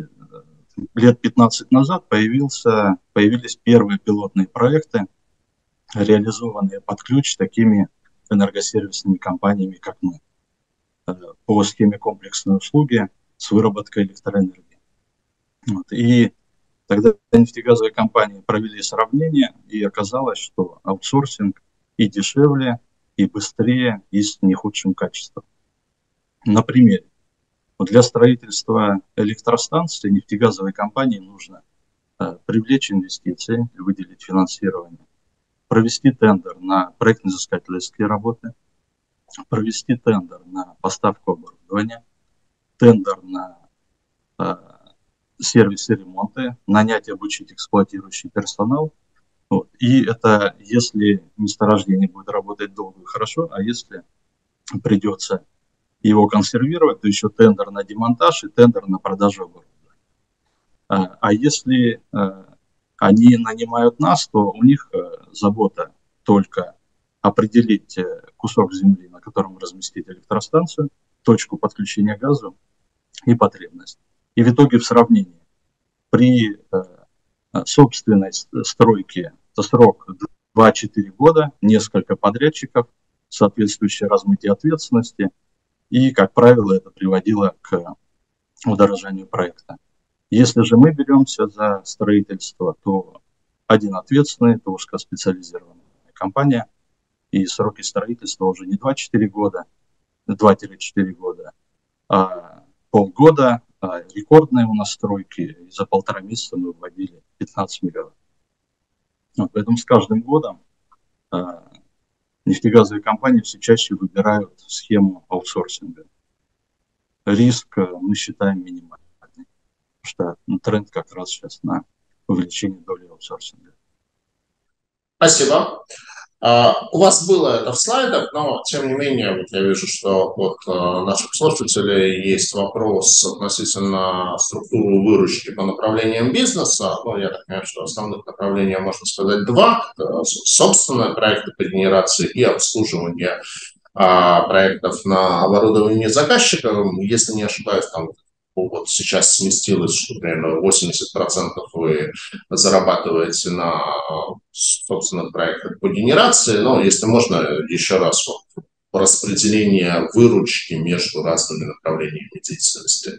лет пятнадцать назад появился, появились первые пилотные проекты, реализованные под ключ такими энергосервисными компаниями, как мы, по схеме комплексной услуги с выработкой электроэнергии. Вот. И тогда нефтегазовые компании провели сравнение, и оказалось, что аутсорсинг и дешевле, и быстрее, и с не худшим качеством. На примере. Вот для строительства электростанции нефтегазовой компании нужно э, привлечь инвестиции, выделить финансирование, провести тендер на проектно-изыскательские работы, провести тендер на поставку оборудования, тендер на э, сервисы ремонта, нанять и обучить эксплуатирующий персонал. Вот. И это если месторождение будет работать долго и хорошо, а если придется его консервировать, то еще тендер на демонтаж и тендер на продажу оборудования. А, а если а, они нанимают нас, то у них а, забота только определить кусок земли, на котором разместить электростанцию, точку подключения газу и потребность. И в итоге в сравнении при а, собственной стройке это срок два-четыре года, несколько подрядчиков, соответствующее размытие ответственности, и, как правило, это приводило к удорожанию проекта. Если же мы беремся за строительство, то один ответственный, это узкоспециализированная компания, и сроки строительства уже не два-четыре года, два-четыре года, а полгода, а рекордные у нас стройки, и за полтора месяца мы вводили пятнадцать миллионов. Вот, поэтому с каждым годом а, нефтегазовые компании все чаще выбирают схему аутсорсинга. Риск мы считаем минимальным, потому что ну, тренд как раз сейчас на увеличение доли аутсорсинга. Спасибо. У вас было это в слайдах, но тем не менее, вот я вижу, что от наших слушателей есть вопрос относительно структуры выручки по направлениям бизнеса. Ну, я так понимаю, что основных направлений, можно сказать, два. Собственные проекты по генерации и обслуживание проектов на оборудование заказчика. Если не ошибаюсь, там вот сейчас сместилось, что примерно восемьдесят процентов вы зарабатываете на собственных проектах по генерации. Но если можно, еще раз вот, распределение выручки между разными направлениями деятельности.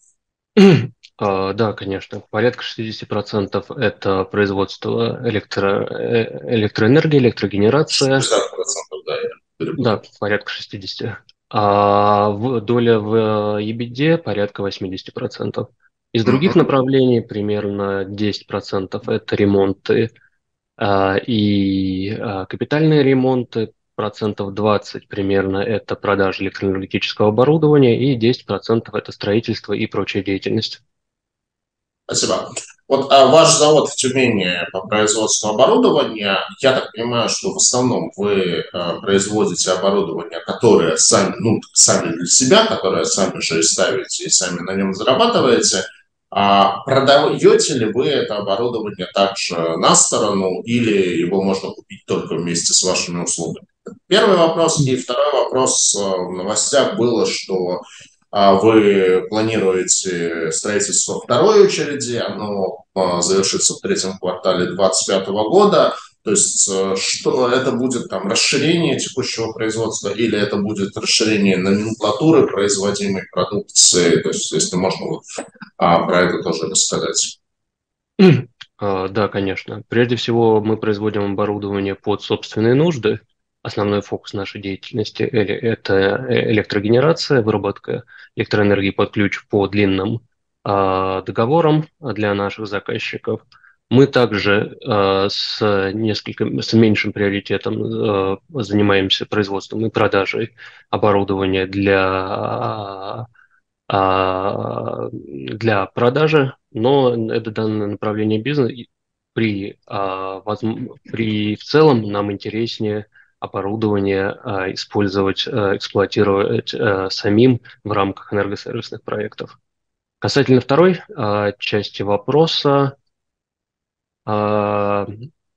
Да, конечно. Порядка шестьдесят процентов это производство электро... электроэнергии, электрогенерация. шестьдесят процентов, да, я Да, порядка шестьдесят. А в, доля в ебиде порядка восемьдесят процентов. Из других mm-hmm. направлений примерно десять процентов это ремонты а, и а, капитальные ремонты, процентов двадцать примерно это продажа электроэнергетического оборудования и десять процентов это строительство и прочая деятельность. Спасибо. Вот а ваш завод в Тюмени по производству оборудования, я так понимаю, что в основном вы а, производите оборудование, которое сами, ну, сами для себя, которое сами же и ставите, и сами на нем зарабатываете. А продаете ли вы это оборудование также на сторону, или его можно купить только вместе с вашими услугами? Первый вопрос. И второй вопрос. В новостях было, что вы планируете строительство второй очереди, оно завершится в третьем квартале две тысячи двадцать пятого года. То есть что это будет там расширение текущего производства или это будет расширение номенклатуры производимой продукции? То есть если можно вот, а, про это тоже рассказать. Да, конечно. Прежде всего мы производим оборудование под собственные нужды. Основной фокус нашей деятельности – это электрогенерация, выработка электроэнергии под ключ по длинным договорам для наших заказчиков. Мы также с, несколько, с меньшим приоритетом занимаемся производством и продажей оборудования для, для продажи, но это данное направление бизнеса. При, при в целом нам интереснее оборудование а, использовать, а, эксплуатировать а, самим в рамках энергосервисных проектов. Касательно второй а, части вопроса, а,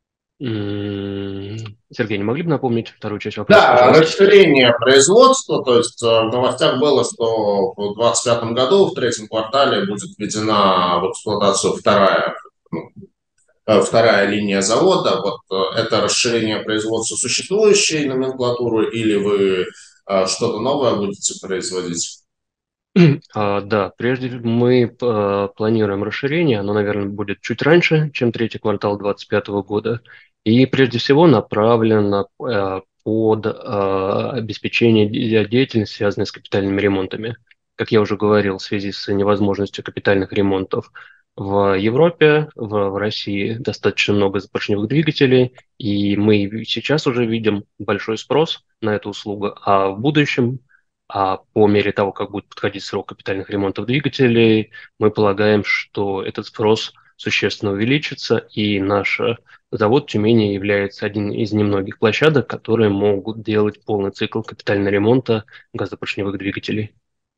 Сергей, не могли бы напомнить вторую часть вопроса? Да, пожалуйста? расширение производства, то есть в новостях было, что в двадцать пятом году, в третьем квартале будет введена в эксплуатацию вторая, ну, вторая линия завода. Вот это расширение производства существующей номенклатуры или вы что-то новое будете производить? А, да, прежде мы а, планируем расширение, оно, наверное, будет чуть раньше, чем третий квартал две тысячи двадцать пятого года, и прежде всего направлено а, под а, обеспечение деятельности, связанной с капитальными ремонтами. Как я уже говорил, в связи с невозможностью капитальных ремонтов в Европе, в, в России достаточно много поршневых двигателей, и мы сейчас уже видим большой спрос на эту услугу, а в будущем, а по мере того, как будет подходить срок капитальных ремонтов двигателей, мы полагаем, что этот спрос существенно увеличится, и наш завод в Тюмени является одним из немногих площадок, которые могут делать полный цикл капитального ремонта газопоршневых двигателей.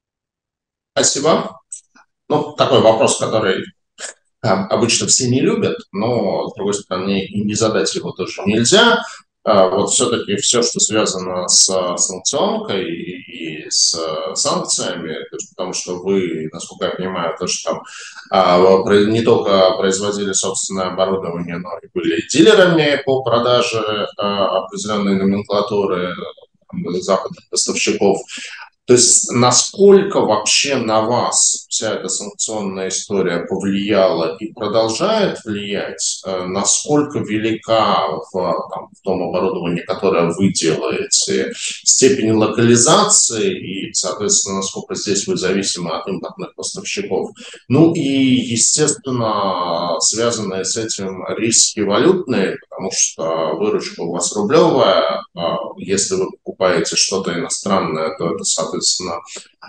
Спасибо. Ну, такой вопрос, который обычно все не любят, но, с другой стороны, и не задать его тоже нельзя. Вот все-таки все, что связано с санкционкой и, и с санкциями, то есть, потому что вы, насколько я понимаю, тоже там не только производили собственное оборудование, но и были дилерами по продаже определенной номенклатуры западных поставщиков. То есть насколько вообще на вас вся эта санкционная история повлияла и продолжает влиять, насколько велика в, там, в том оборудовании, которое вы делаете, степень локализации и, соответственно, насколько здесь вы зависимы от импортных поставщиков. Ну и, естественно, связанные с этим риски валютные, потому что выручка у вас рублевая, если вы покупаете что-то иностранное, то это, соответственно, соответственно,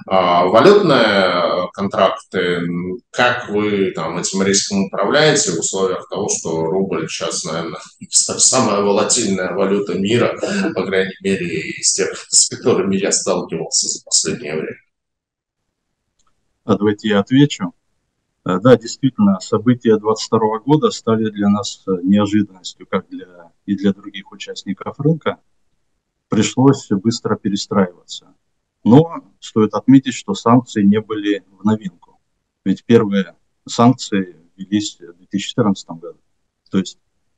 валютные контракты. Как вы там этим риском управляете в условиях того, что рубль сейчас, наверное, самая волатильная валюта мира, по крайней мере, из тех, с которыми я сталкивался за последнее время? Давайте я отвечу. Да, действительно, события двадцать второго года стали для нас неожиданностью, как для и для других участников рынка. Пришлось быстро перестраиваться. Но стоит отметить, что санкции не были в новинку. Ведь первые санкции ввелись в две тысячи четырнадцатом году. То есть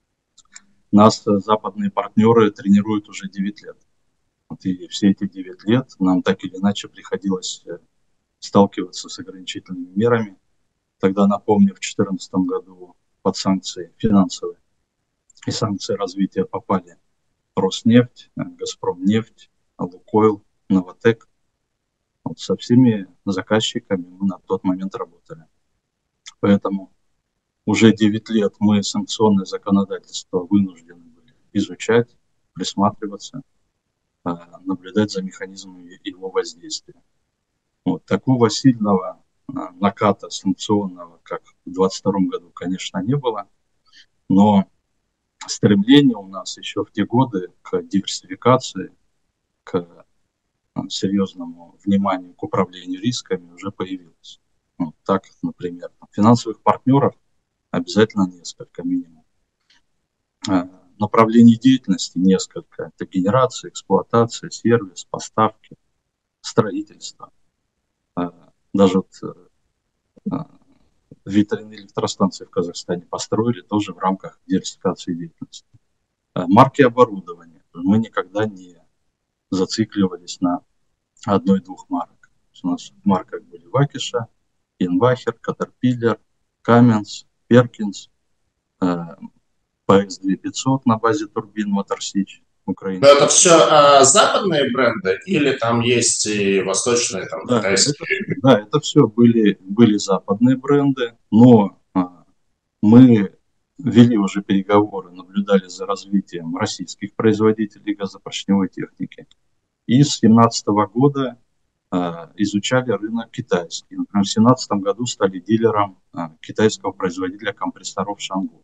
нас западные партнеры тренируют уже девять лет. Вот и все эти девять лет нам так или иначе приходилось сталкиваться с ограничительными мерами. Тогда, напомню, в две тысячи четырнадцатом году под санкции финансовые и санкции развития попали Роснефть, Газпромнефть, Лукойл, Новатэк. Вот со всеми заказчиками мы на тот момент работали. Поэтому уже девять лет мы санкционное законодательство вынуждены были изучать, присматриваться, наблюдать за механизмами его воздействия. Вот такого сильного наката санкционного, как в двадцать втором году, конечно, не было, но стремление у нас еще в те годы к диверсификации, к серьезному вниманию к управлению рисками уже появилось. Вот так, например, финансовых партнеров обязательно несколько минимум. Направлений деятельности несколько. Это генерация, эксплуатация, сервис, поставки, строительство. Даже вот ветряные электростанции в Казахстане построили тоже в рамках диверсификации деятельности. Марки оборудования. Мы никогда не зацикливались на одной-двух марок. У нас в марках были Вакиша, Инвахер, Caterpillar, Каменс, Перкинс, пи эс две тысячи пятьсот на базе турбин Моторсич. Но это все а, западные бренды или там есть и восточные, там, да, китайские? Это, да, это все были, были западные бренды, но а, мы вели уже переговоры, наблюдали за развитием российских производителей газопоршневой техники. И с две тысячи семнадцатого года а, изучали рынок китайский. Например, в две тысячи семнадцатом году стали дилером а, китайского производителя компрессоров Шангу.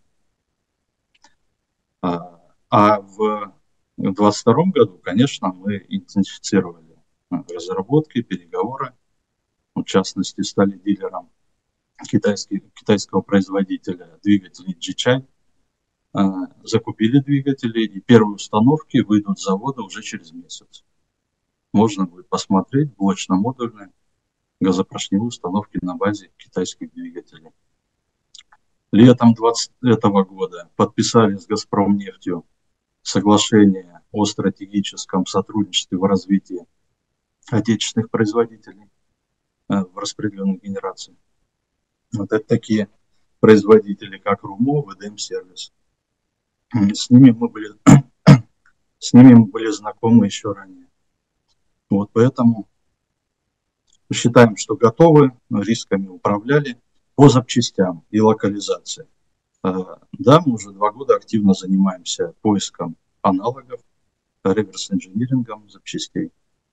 А, а в В две тысячи двадцать втором году, конечно, мы интенсифицировали разработки, переговоры. В частности, стали дилером китайского производителя двигателей джи чай. Закупили двигатели, и первые установки выйдут с завода уже через месяц. Можно будет посмотреть блочно-модульные газопоршневые установки на базе китайских двигателей. Летом двадцатого года подписали с Газпромнефтью соглашение о стратегическом сотрудничестве в развитии отечественных производителей в распределенной генерации. Вот это такие производители, как РУМО, ВДМ-сервис. С ними мы были, с ними мы были знакомы еще ранее. Вот поэтому считаем, что готовы, рисками управляли по запчастям и локализации. Да, мы уже два года активно занимаемся поиском аналогов, реверс-инжинирингом запчастей.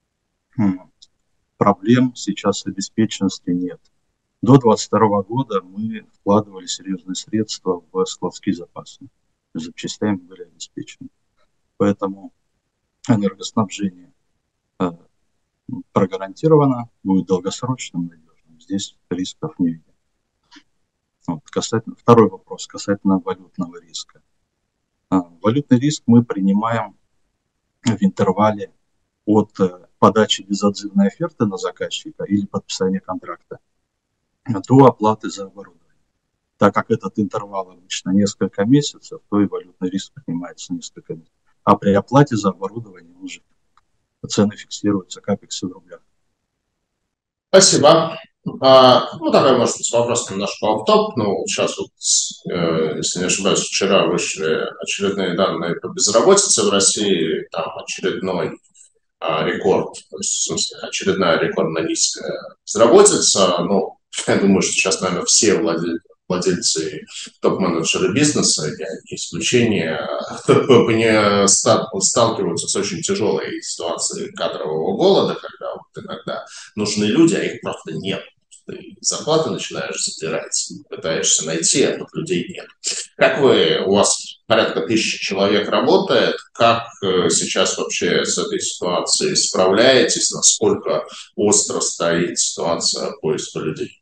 Проблем сейчас с обеспеченностью нет. До две тысячи двадцать второго года мы вкладывали серьезные средства в складские запасы. Запчастями были обеспечены. Поэтому энергоснабжение прогарантировано, будет долгосрочным, надежным. Здесь рисков не видим. Вот, касательно, второй вопрос касательно валютного риска. А, валютный риск мы принимаем в интервале от подачи безотзывной оферты на заказчика или подписания контракта до оплаты за оборудование. Так как этот интервал обычно несколько месяцев, то и валютный риск принимается несколько месяцев. А при оплате за оборудование уже цены фиксируются капексы в рублях. Спасибо. А, ну, такой, может быть, вопрос немножко офф-топ. Ну, сейчас, вот, э, если не ошибаюсь, вчера вышли очередные данные по безработице в России. Там очередной а, рекорд, то есть, в смысле, очередная рекордно низкая безработица. Ну, я думаю, что сейчас, наверное, все владельцы, владельцы, топ-менеджеры бизнеса, я не исключение, не сталкиваются с очень тяжелой ситуацией кадрового голода, когда вот иногда нужны люди, а их просто нет. Ты зарплаты начинаешь задирать, пытаешься найти, а тут людей нет. Как вы, у вас порядка тысячи человек работает, как сейчас вообще с этой ситуацией справляетесь, насколько остро стоит ситуация поиска людей?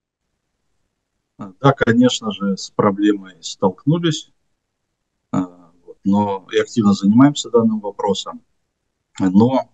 Да, конечно же, с проблемой столкнулись, но и активно занимаемся данным вопросом. Но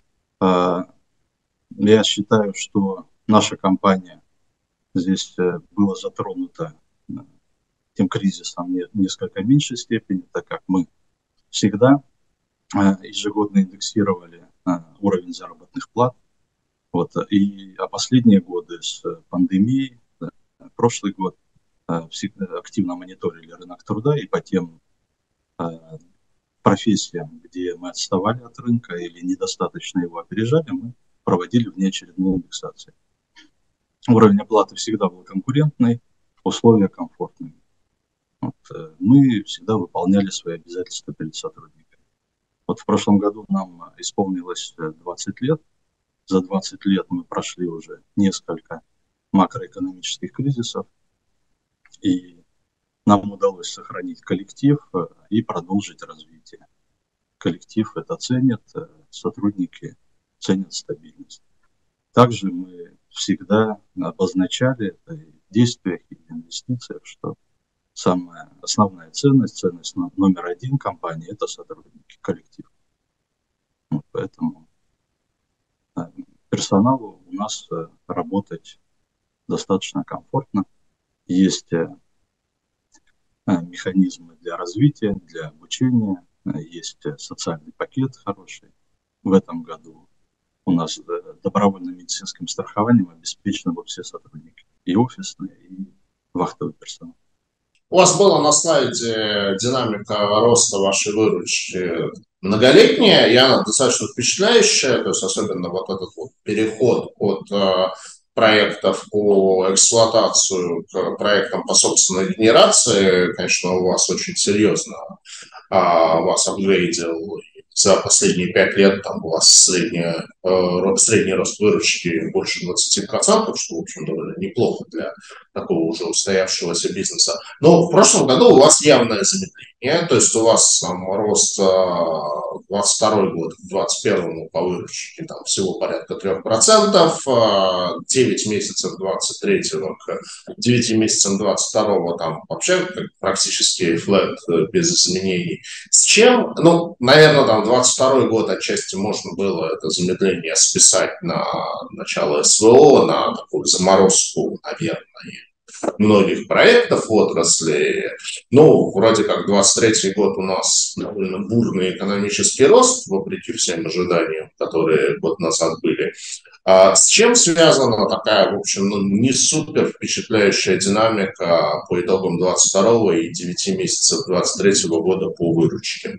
я считаю, что наша компания здесь была затронута тем кризисом в несколько меньшей степени, так как мы всегда ежегодно индексировали уровень заработных плат. Вот, и а последние годы с пандемией, прошлый год, активно мониторили рынок труда, и по тем профессиям, где мы отставали от рынка или недостаточно его опережали, мы проводили внеочередные индексации. Уровень оплаты всегда был конкурентный, условия комфортными. Вот, мы всегда выполняли свои обязательства перед сотрудниками. Вот в прошлом году нам исполнилось двадцать лет. За двадцать лет мы прошли уже несколько макроэкономических кризисов, и нам удалось сохранить коллектив и продолжить развитие. Коллектив это ценит, сотрудники ценят стабильность. Также мы всегда обозначали это и в действиях, и в инвестициях, что самая основная ценность, ценность номер один компании – это сотрудники, коллектив. Вот поэтому персоналу у нас работать достаточно комфортно. Есть механизмы для развития, для обучения, есть социальный пакет хороший. В этом году у нас добровольным медицинским страхованием обеспечены вот все сотрудники, и офисные, и вахтовый персонал. У вас была на слайде динамика роста вашей выручки многолетняя, и она достаточно впечатляющая, то есть особенно вот этот вот переход от э, проектов по эксплуатацию к проектам по собственной генерации, конечно, у вас очень серьезно э, вас апгрейдил. За последние пять лет там у вас средняя, э, средний рост выручки больше двадцати процентов, что, в общем, довольно неплохо для такого уже устоявшегося бизнеса. Но в прошлом году у вас явное замедление, то есть у вас там рост двадцать второй год к двадцать первому по выручке там всего порядка трех процентов, девять месяцев двадцать третьего к девяти месяцам двадцать второго там вообще практически флэт без изменений. С чем? Ну, наверное, там двадцать второй год отчасти можно было это замедление списать на начало СВО, на такую заморозку, наверное, многих проектов в отрасли. Ну, вроде как двадцать третий год у нас довольно бурный экономический рост, вопреки всем ожиданиям, которые год назад были. А с чем связана такая, в общем, ну, не супер впечатляющая динамика по итогам двадцать второго и девяти месяцев двадцать третьего года по выручке?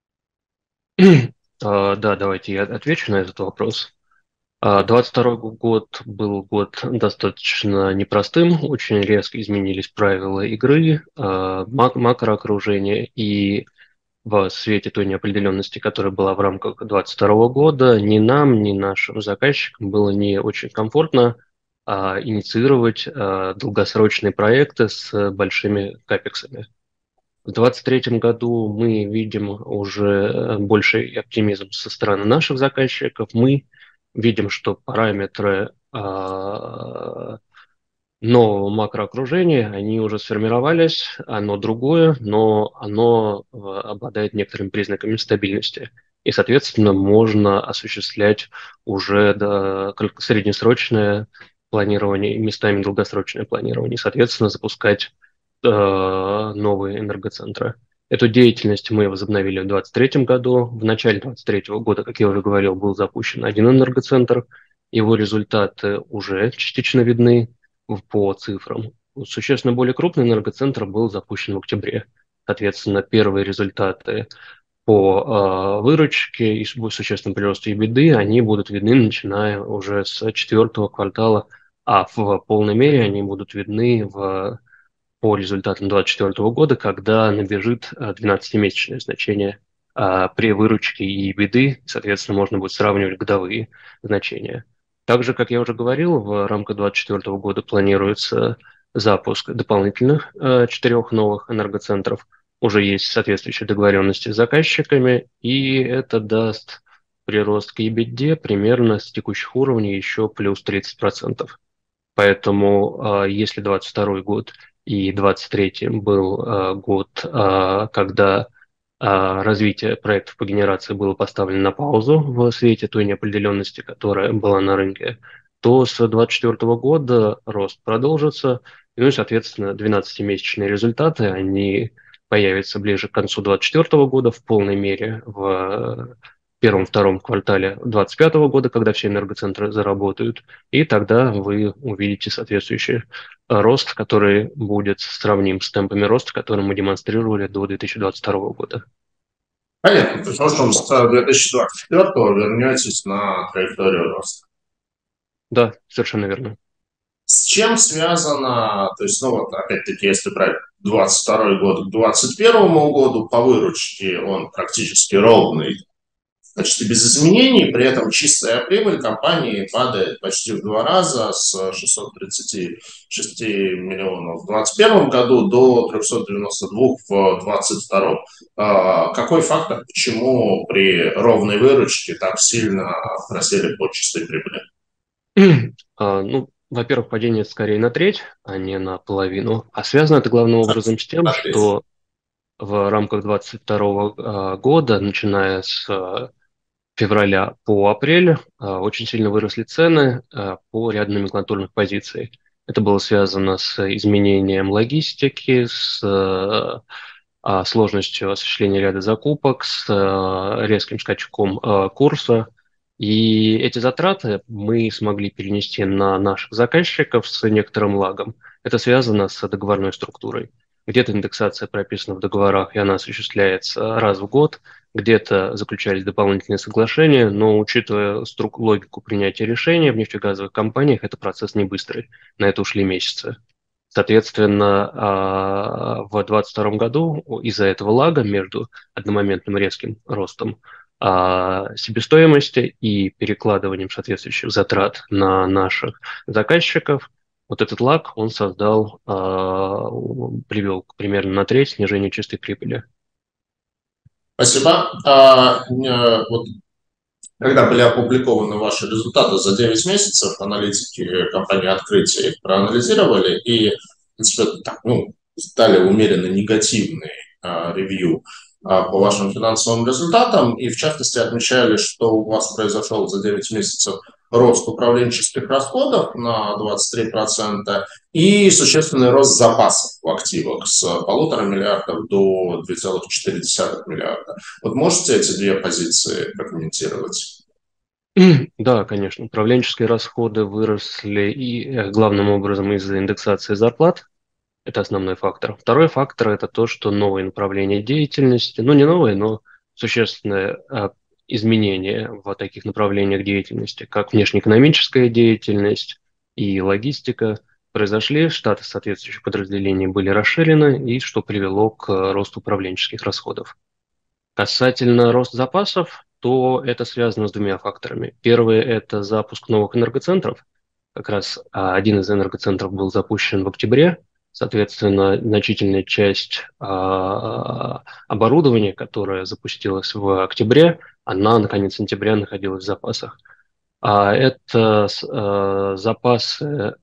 Да, давайте я отвечу на этот вопрос. двадцать второй год был год достаточно непростым, очень резко изменились правила игры, мак- макроокружение, и в свете той неопределенности, которая была в рамках двадцать второго года, ни нам, ни нашим заказчикам было не очень комфортно а, инициировать а, долгосрочные проекты с большими капексами. В двадцать третьем году мы видим уже больший оптимизм со стороны наших заказчиков. Мы видим, что параметры а, нового макроокружения, они уже сформировались, оно другое, но оно а, обладает некоторыми признаками стабильности. И, соответственно, можно осуществлять уже до, среднесрочное планирование и местами долгосрочное планирование, и, соответственно, запускать новые энергоцентры. Эту деятельность мы возобновили в двадцать третьем году. В начале двадцать третьего года, как я уже говорил, был запущен один энергоцентр. Его результаты уже частично видны по цифрам. Существенно более крупный энергоцентр был запущен в октябре. Соответственно, первые результаты по э, выручке и существенному приросту EBITDA, они будут видны, начиная уже с четвертого квартала, а в полной мере они будут видны в по результатам две тысячи двадцать четвёртого года, когда набежит двенадцатимесячное значение при выручке и EBITDA, соответственно, можно будет сравнивать годовые значения. Также, как я уже говорил, в рамках две тысячи двадцать четвёртого года планируется запуск дополнительных четырех новых энергоцентров. Уже есть соответствующие договоренности с заказчиками, и это даст прирост к EBITDA примерно с текущих уровней еще плюс тридцать процентов. Поэтому если двадцать второй год и двадцать третий был год, когда развитие проектов по генерации было поставлено на паузу в свете той неопределенности, которая была на рынке, то с две тысячи двадцать четвёртого года рост продолжится, ну и, соответственно, двенадцатимесячные результаты, они появятся ближе к концу две тысячи двадцать четвёртого года в полной мере в первом-втором квартале две тысячи двадцать пятого года, когда все энергоцентры заработают, и тогда вы увидите соответствующий рост, который будет сравним с темпами роста, которые мы демонстрировали до две тысячи двадцать второго года. Понятно. То есть, может, с две тысячи двадцать четвёртого вернетесь на траекторию роста. Да, совершенно верно. С чем связано, то есть, ну вот, опять-таки, если брать двадцать второй год к двадцать первому году, по выручке он практически ровный, почти без изменений, при этом чистая прибыль компании падает почти в два раза с шестисот тридцати шести миллионов в двадцать первом году до трехсот девяноста двух в двадцать втором. Какой фактор, почему при ровной выручке так сильно просели по чистой прибыли? А, ну, во-первых, падение скорее на треть, а не на половину. А связано это главным образом с тем, что в рамках двадцать второго года, начиная с февраля по апрель, очень сильно выросли цены по ряду номенклатурных позиций. Это было связано с изменением логистики, с сложностью осуществления ряда закупок, с резким скачком курса. И эти затраты мы смогли перенести на наших заказчиков с некоторым лагом. Это связано с договорной структурой. Где-то индексация прописана в договорах, и она осуществляется раз в год, где-то заключались дополнительные соглашения, но учитывая струк- логику принятия решения в нефтегазовых компаниях, это процесс не быстрый, на это ушли месяцы. Соответственно, в двадцать втором году из-за этого лага между одномоментным резким ростом себестоимости и перекладыванием соответствующих затрат на наших заказчиков, вот этот лаг, он создал, привел примерно на треть снижения чистой прибыли. Спасибо. А, вот, когда были опубликованы ваши результаты за девять месяцев, аналитики компании «Открытие» их проанализировали и, в принципе, так, ну, дали умеренно негативный а, ревью а, по вашим финансовым результатам, и, в частности, отмечали, что у вас произошел за девять месяцев рост управленческих расходов на двадцать три процента и существенный рост запасов в активах с полутора миллиардов до двух целых четырех десятых миллиарда. Вот можете эти две позиции прокомментировать? Да, конечно. Управленческие расходы выросли и главным образом из-за индексации зарплат. Это основной фактор. Второй фактор – это то, что новые направления деятельности, ну не новые, но существенное изменение в таких направлениях деятельности, как внешнеэкономическая деятельность и логистика, произошли, штаты соответствующих подразделений были расширены, и что привело к росту управленческих расходов. Касательно роста запасов, то это связано с двумя факторами. Первый – это запуск новых энергоцентров. Как раз один из энергоцентров был запущен в октябре. Соответственно, значительная часть а, оборудования, которое запустилось в октябре, она на конец сентября находилась в запасах. А это а, запасы,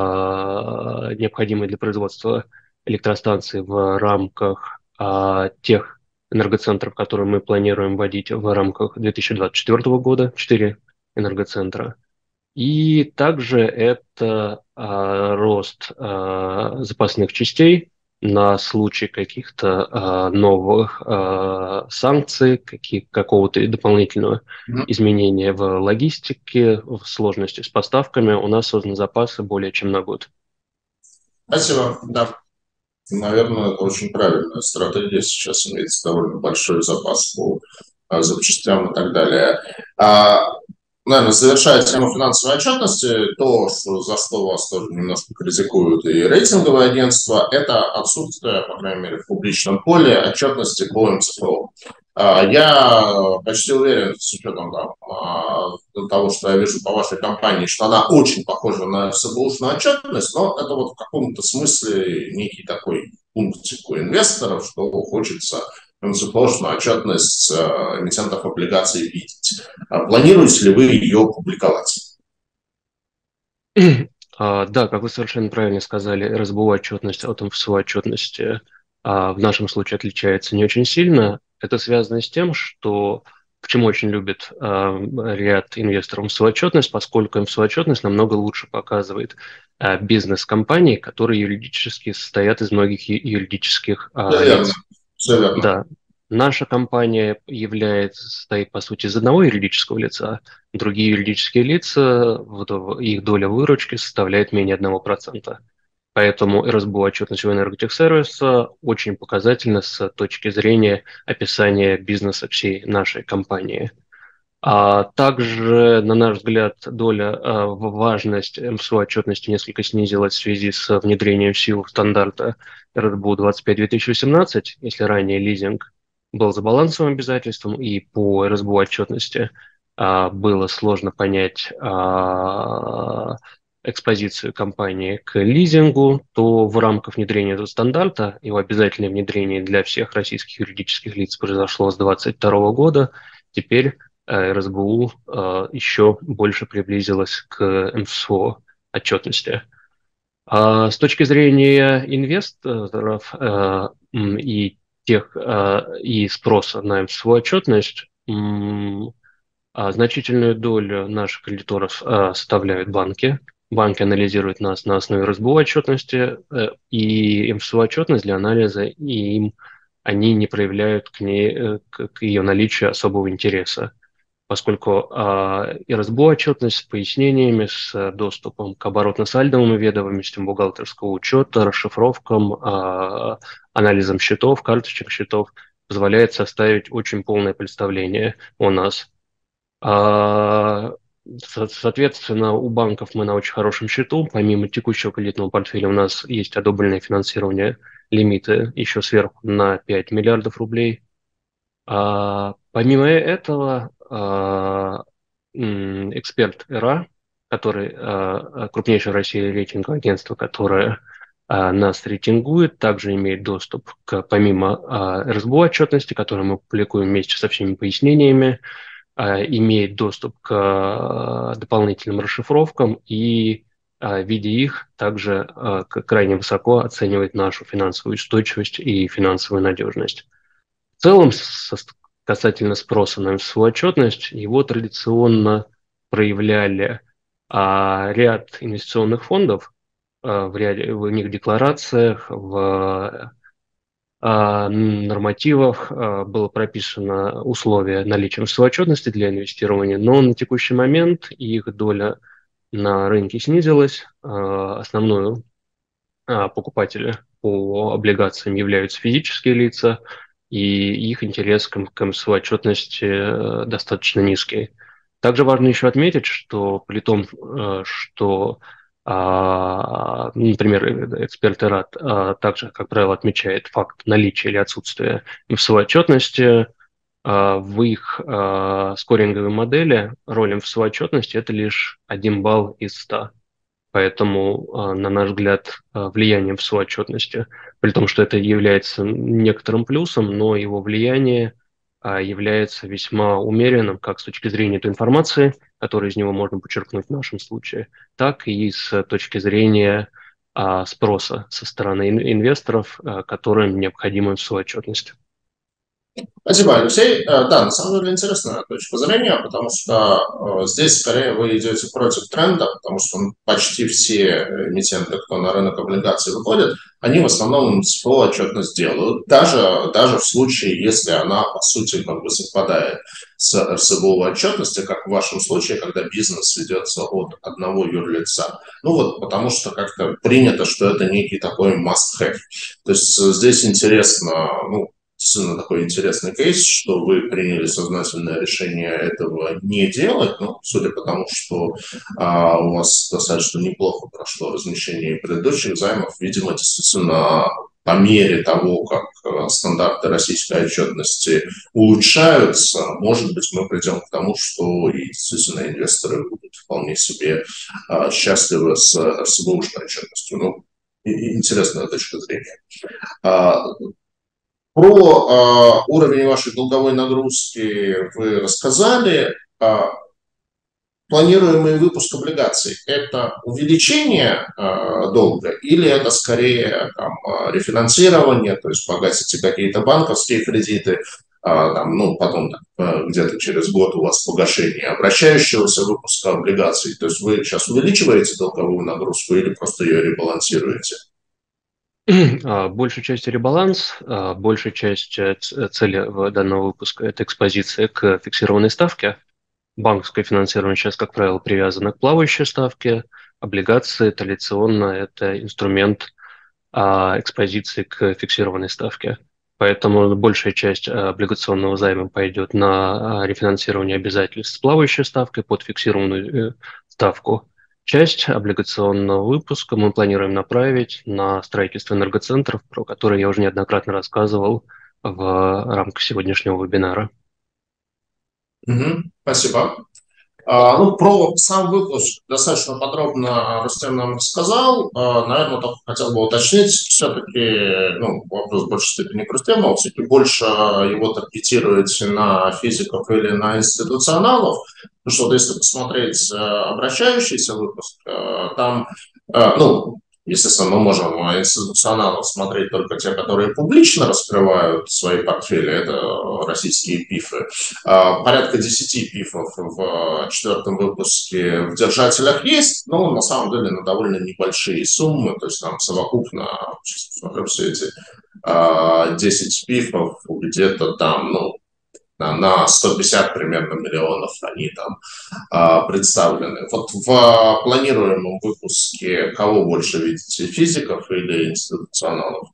а, необходимые для производства электростанций в рамках а, тех энергоцентров, которые мы планируем вводить в рамках две тысячи двадцать четвёртого года, четыре энергоцентра. И также это а, рост а, запасных частей на случай каких-то а, новых а, санкций, каких, какого-то дополнительного mm-hmm. изменения в логистике, в сложности с поставками. У нас созданы запасы более чем на год. Спасибо. Да. Наверное, это очень правильная стратегия. Сейчас имеется довольно большой запас по а, запчастям и так далее. А, наверное, завершая тему финансовой отчетности, то, что, за что вас тоже немножко критикуют и рейтинговые агентства, это отсутствие, по крайней мере, в публичном поле отчетности по эм цэ эф о. Я почти уверен, с учетом там, того, что я вижу по вашей компании, что она очень похожа на эф эс бэ ушную отчетность, но это вот в каком-то смысле некий такой пунктик у инвесторов, что хочется эм цэ эф ошную отчетность эмитентов облигаций видеть. Планируете ли вы ее публиковать? А, да, как вы совершенно правильно сказали, эр эс бэ у отчетность от эм эф эс о отчетности а, в нашем случае отличается не очень сильно. Это связано с тем, что почему очень любит а, ряд инвесторов эм эф эс о отчетность, поскольку эм эф эс о отчетность намного лучше показывает а, бизнес компаний, которые юридически состоят из многих ю- юридических а, Все верно. лиц. Все верно. Да, наша компания является, состоит, по сути, из одного юридического лица. Другие юридические лица, вот, в- их доля выручки составляет менее одного процента. Поэтому эр эс бэ о отчетность энерготехсервиса очень показательна с точки зрения описания бизнеса всей нашей компании. А также, на наш взгляд, доля, а, в- важность эм эф эс о отчетности несколько снизилась в связи с внедрением в силу стандарта эр эс бэ у двадцать пять две тысячи восемнадцать, если ранее лизинг был за балансовым обязательством, и по эр эс бэ о отчетности а, было сложно понять а, экспозицию компании к лизингу, то в рамках внедрения этого стандарта, его обязательное внедрение для всех российских юридических лиц произошло с две тысячи двадцать второго года, теперь эр эс бэ у э, еще больше приблизилась к эм эф эс о отчетности. А с точки зрения инвесторов э, м, и тех э, и спроса на эм эф эс о отчетность, м, а значительную долю наших кредиторов э, составляют банки. Банки анализируют нас на основе эр эс бэ о отчетности, э, и эм эф эс о отчетность для анализа, и им они не проявляют к, ней, э, к, к ее наличию особого интереса, поскольку а, эр эс бэ о отчетность с пояснениями, с доступом к оборотно-сальдовым ведомостям бухгалтерского учета, расшифровкам, а, анализом счетов, карточек счетов позволяет составить очень полное представление о нас. А, со- Соответственно, у банков мы на очень хорошем счету. Помимо текущего кредитного портфеля у нас есть одобренное финансирование, лимиты еще сверху на пять миллиардов рублей. А, помимо этого, а, м, эксперт эр а, который а, крупнейшее в России рейтинговое агентство, которое а, нас рейтингует, также имеет доступ к, помимо а, эр эс бэ о отчетности, которую мы публикуем вместе со всеми пояснениями, а, имеет доступ к а, дополнительным расшифровкам и, а, видя их, также а, к- крайне высоко оценивает нашу финансовую устойчивость и финансовую надежность. В целом, со- касательно спроса на свою отчетность, его традиционно проявляли а, ряд инвестиционных фондов а, в ряде в них декларациях, в а, нормативах а, было прописано условие наличия своей отчетности для инвестирования, но на текущий момент их доля на рынке снизилась. А, основную а, покупатели по облигациям являются физические лица, и их интерес к, к эм эс о отчетности э, достаточно низкий. Также важно еще отметить, что при том, э, что, а, например, эксперт эр а а, также, как правило, отмечает факт наличия или отсутствия эм эс о отчетности, а, в их а, скоринговой модели роль эм эс о отчетности – это лишь один балл из ста. Поэтому, а, на наш взгляд, а, влияние в отчетности, при том, что это является некоторым плюсом, но его влияние а, является весьма умеренным как с точки зрения той информации, которую из него можно подчеркнуть в нашем случае, так и с точки зрения а, спроса со стороны ин- инвесторов, а, которым необходима эм эс о-отчетность. Спасибо, Алексей. Э, Да, на самом деле интересная точка зрения, потому что э, здесь скорее вы идете против тренда, потому что ну, почти все эмитенты, кто на рынок облигаций выходит, они в основном эм эс о отчетность делают, даже, даже в случае, если она, по сути, как бы совпадает с эр эс бэ о отчетности, как в вашем случае, когда бизнес ведется от одного юрлица. Ну вот, потому что как-то принято, что это некий такой must-have. То есть э, здесь интересно, ну, действительно такой интересный кейс, что вы приняли сознательное решение этого не делать, ну, судя по тому, что а, у вас достаточно неплохо прошло размещение предыдущих займов, видимо, действительно по мере того, как э, стандарты российской отчетности улучшаются, может быть, мы придем к тому, что и действительно инвесторы будут вполне себе э, счастливы с РСБУшной отчетностью. Ну, интересная точка зрения. А, Про а, уровень вашей долговой нагрузки вы рассказали. А, Планируемый выпуск облигаций – это увеличение э, долга или это скорее там, рефинансирование, то есть погасите какие-то банковские кредиты, э, там, ну, потом э, где-то через год у вас погашение обращающегося выпуска облигаций. То есть вы сейчас увеличиваете долговую нагрузку или просто ее ребалансируете? Большая часть ребаланс, большая часть цели данного выпуска – это экспозиция к фиксированной ставке. Банковское финансирование сейчас, как правило, привязано к плавающей ставке. Облигации традиционно это инструмент а, экспозиции к фиксированной ставке. Поэтому большая часть облигационного займа пойдет на рефинансирование обязательств с плавающей ставкой под фиксированную э, ставку. Часть облигационного выпуска мы планируем направить на строительство энергоцентров, про которые я уже неоднократно рассказывал в рамках сегодняшнего вебинара. Угу, спасибо. А, ну, про сам выпуск достаточно подробно Рустем нам рассказал. А, наверное, только хотел бы уточнить, все-таки, ну, вопрос в большей степени к Рустему, все-таки больше его таргетируете на физиков или на институционалов. Ну что, вот если посмотреть обращающийся выпуск, там, ну, естественно, мы можем институционалов смотреть только те, которые публично раскрывают свои портфели, это российские пифы. Порядка десяти пифов в четвертом выпуске в держателях есть, но на самом деле на довольно небольшие суммы, то есть там совокупно, сейчас посмотрю, все эти десять пифов где-то там, ну, на сто пятьдесят примерно миллионов они там а, представлены. Вот в планируемом выпуске кого больше видите, физиков или институционалов?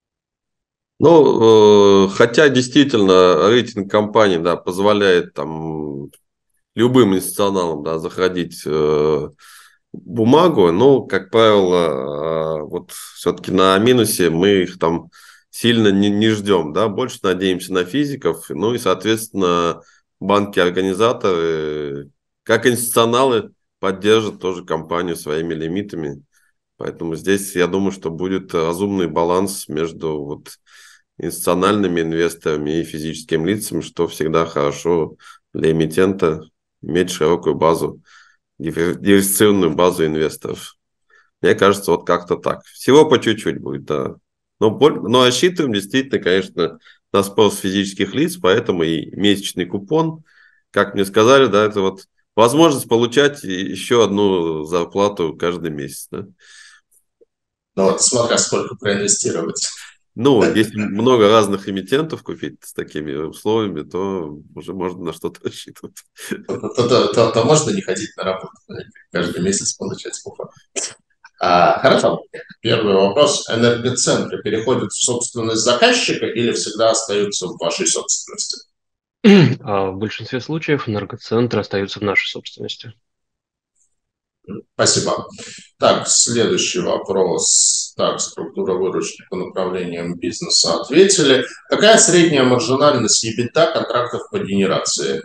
Ну, э, хотя действительно рейтинг компании, да, позволяет там любым институционалам, да, заходить э, бумагу, но, как правило, э, вот все-таки на минусе мы их там сильно не, не ждем, да, больше надеемся на физиков, ну и, соответственно, банки-организаторы, как институционалы, поддержат тоже компанию своими лимитами. Поэтому здесь, я думаю, что будет разумный баланс между вот институциональными инвесторами и физическими лицами, что всегда хорошо для эмитента иметь широкую базу, диверсифицированную базу инвесторов. Мне кажется, вот как-то так. Всего по чуть-чуть будет, да. Но, но рассчитываем действительно, конечно, на спрос физических лиц, поэтому и месячный купон, как мне сказали, да, это вот возможность получать еще одну зарплату каждый месяц. Да. Ну вот, смотря сколько проинвестировать. Ну, если много разных эмитентов купить с такими условиями, то уже можно на что-то рассчитывать. То, то, то, то, то можно не ходить на работу, каждый месяц получать купон. А, хорошо. Первый вопрос. Энергоцентры переходят в собственность заказчика или всегда остаются в вашей собственности? В большинстве случаев энергоцентры остаются в нашей собственности. Спасибо. Так, следующий вопрос. Так, структура выручки по направлениям бизнеса ответили. Какая средняя маржинальность EBITDA контрактов по генерации?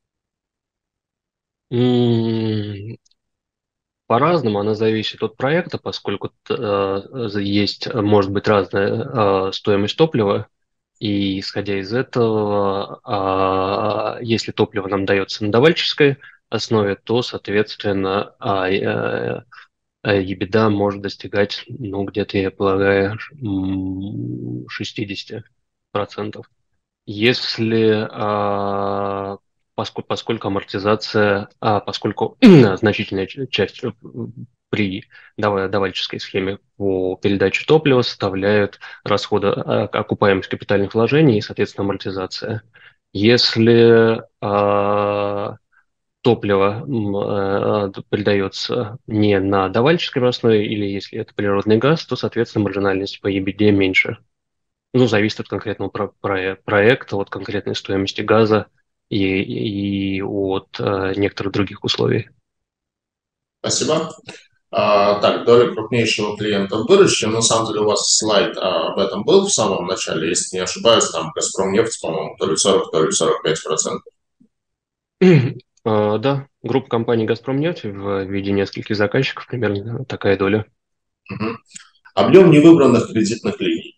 По-разному, она зависит от проекта, поскольку э, есть, может быть, разная э, стоимость топлива, и исходя из этого, э, если топливо нам дается на давальческой основе, то, соответственно, э, э, EBITDA может достигать, ну, где-то, я полагаю, шестьдесят процентов. Если э, Поскольку, поскольку амортизация, а поскольку значительная часть при давальческой схеме по передаче топлива составляют расходы, окупаемость капитальных вложений и, соответственно, амортизация. Если а, топливо а, передается не на давальческой основе или если это природный газ, то, соответственно, маржинальность по EBITDA меньше. Ну, зависит от конкретного про про проекта, от конкретной стоимости газа и, и от э, некоторых других условий. Спасибо. А, так, доля крупнейшего клиента в выручке. На самом деле у вас слайд а, об этом был в самом начале, если не ошибаюсь, там Газпромнефть, по-моему, то ли сорок, то ли сорок пять процентов. А, да, группа компаний «Газпромнефть» в виде нескольких заказчиков, примерно такая доля. Угу. Объем невыбранных кредитных линий.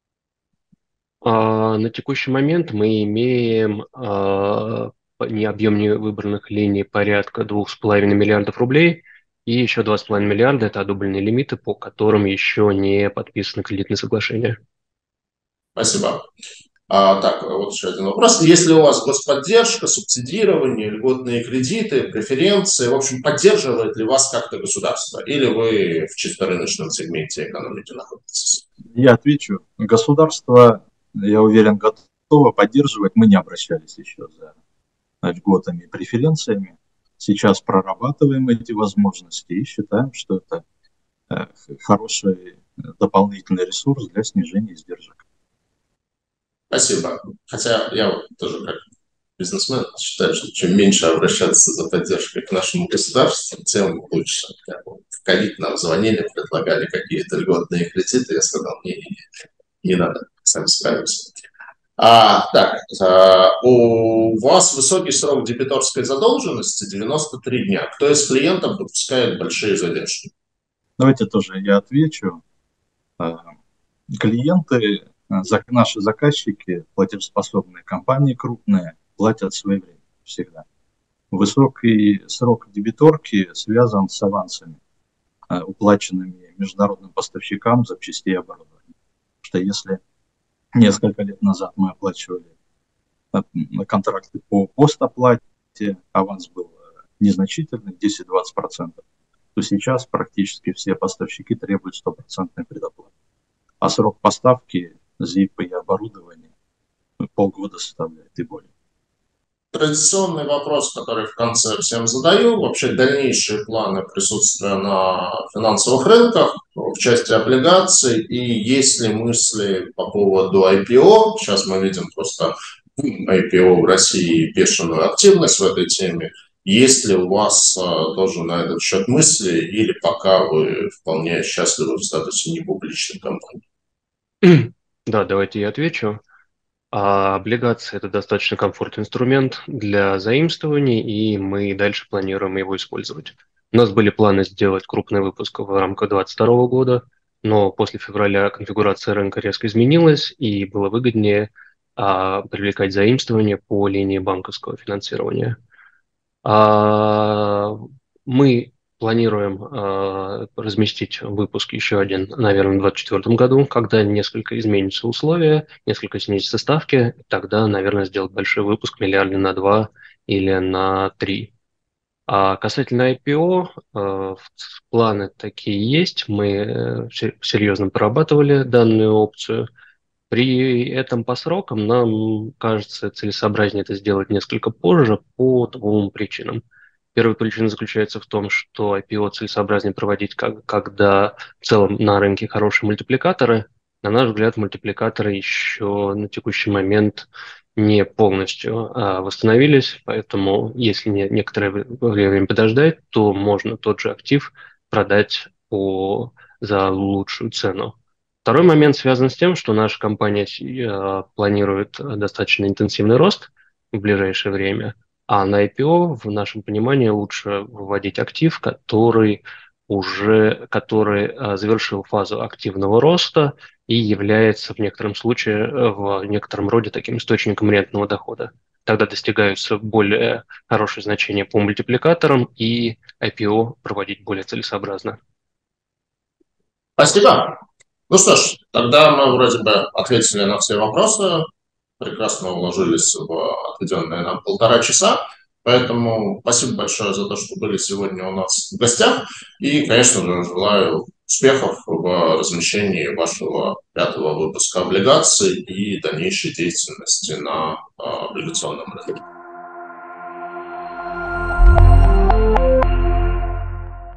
А, на текущий момент мы имеем а, не объем невыбранных линий порядка двух с половиной миллиардов рублей, и еще два с половиной миллиарда – это одобренные лимиты, по которым еще не подписаны кредитные соглашения. Спасибо. А, так, вот еще один вопрос. Если у вас господдержка, субсидирование, льготные кредиты, преференции, в общем, поддерживает ли вас как-то государство? Или вы в чисто рыночном сегменте экономики находитесь? Я отвечу. Государство, я уверен, готово поддерживать. Мы не обращались еще за льготами и преференциями. Сейчас прорабатываем эти возможности и считаем, что это хороший дополнительный ресурс для снижения издержек. Спасибо. Хотя я вот тоже как бизнесмен считаю, что чем меньше обращаться за поддержкой к нашему государству, тем лучше. В ковид нам звонили, предлагали какие-то льготные кредиты, я сказал, не, не, не надо, сами справимся. А, так, а, у вас высокий срок дебиторской задолженности девяносто три дня. Кто из клиентов допускает большие задержки? Давайте тоже я отвечу. Клиенты, наши заказчики, платежеспособные компании крупные, платят своевременно всегда. Высокий срок дебиторки связан с авансами, уплаченными международным поставщикам запчастей и оборудования. Потому что если несколько лет назад мы оплачивали контракты по постоплате, аванс был незначительный, десять-двадцать процентов, то сейчас практически все поставщики требуют стопроцентной предоплаты. А срок поставки зипа и оборудования полгода составляет и более. Традиционный вопрос, который в конце всем задаю. Вообще дальнейшие планы присутствия на финансовых рынках в части облигаций. И есть ли мысли по поводу ай пи о? Сейчас мы видим просто ай пи о в России, бешеную активность в этой теме. Есть ли у вас а, тоже на этот счет мысли, или пока вы вполне счастливы в статусе непубличной компании? Да, давайте я отвечу. А облигации – это достаточно комфортный инструмент для заимствований, и мы дальше планируем его использовать. У нас были планы сделать крупный выпуск в рамках две тысячи двадцать второго года, но после февраля конфигурация рынка резко изменилась, и было выгоднее а, привлекать заимствования по линии банковского финансирования. А, мы планируем а, разместить выпуск еще один, наверное, в двадцать четвёртом году, когда несколько изменятся условия, несколько снизятся ставки, тогда, наверное, сделать большой выпуск миллиарда на два или на три. А касательно ай пи о, э, планы такие есть, мы серьезно прорабатывали данную опцию. При этом по срокам нам кажется целесообразнее это сделать несколько позже по двум причинам. Первая причина заключается в том, что ай пи о целесообразнее проводить, как, когда в целом на рынке хорошие мультипликаторы. На наш взгляд, мультипликаторы еще на текущий момент не полностью а, восстановились, поэтому если не, некоторое время подождать, то можно тот же актив продать по, за лучшую цену. Второй момент связан с тем, что наша компания э, планирует достаточно интенсивный рост в ближайшее время, а на ай пи о, в нашем понимании, лучше выводить актив, который уже который э, завершил фазу активного роста и является в некотором случае, в некотором роде таким источником рентного дохода. Тогда достигаются более хорошие значения по мультипликаторам, и ай пи о проводить более целесообразно. Спасибо. Ну что ж, тогда мы вроде бы ответили на все вопросы, прекрасно уложились в отведенные нам полтора часа, поэтому спасибо большое за то, что были сегодня у нас в гостях, и, конечно же, желаю успехов в размещении вашего пятого выпуска облигаций и дальнейшей деятельности на облигационном рынке.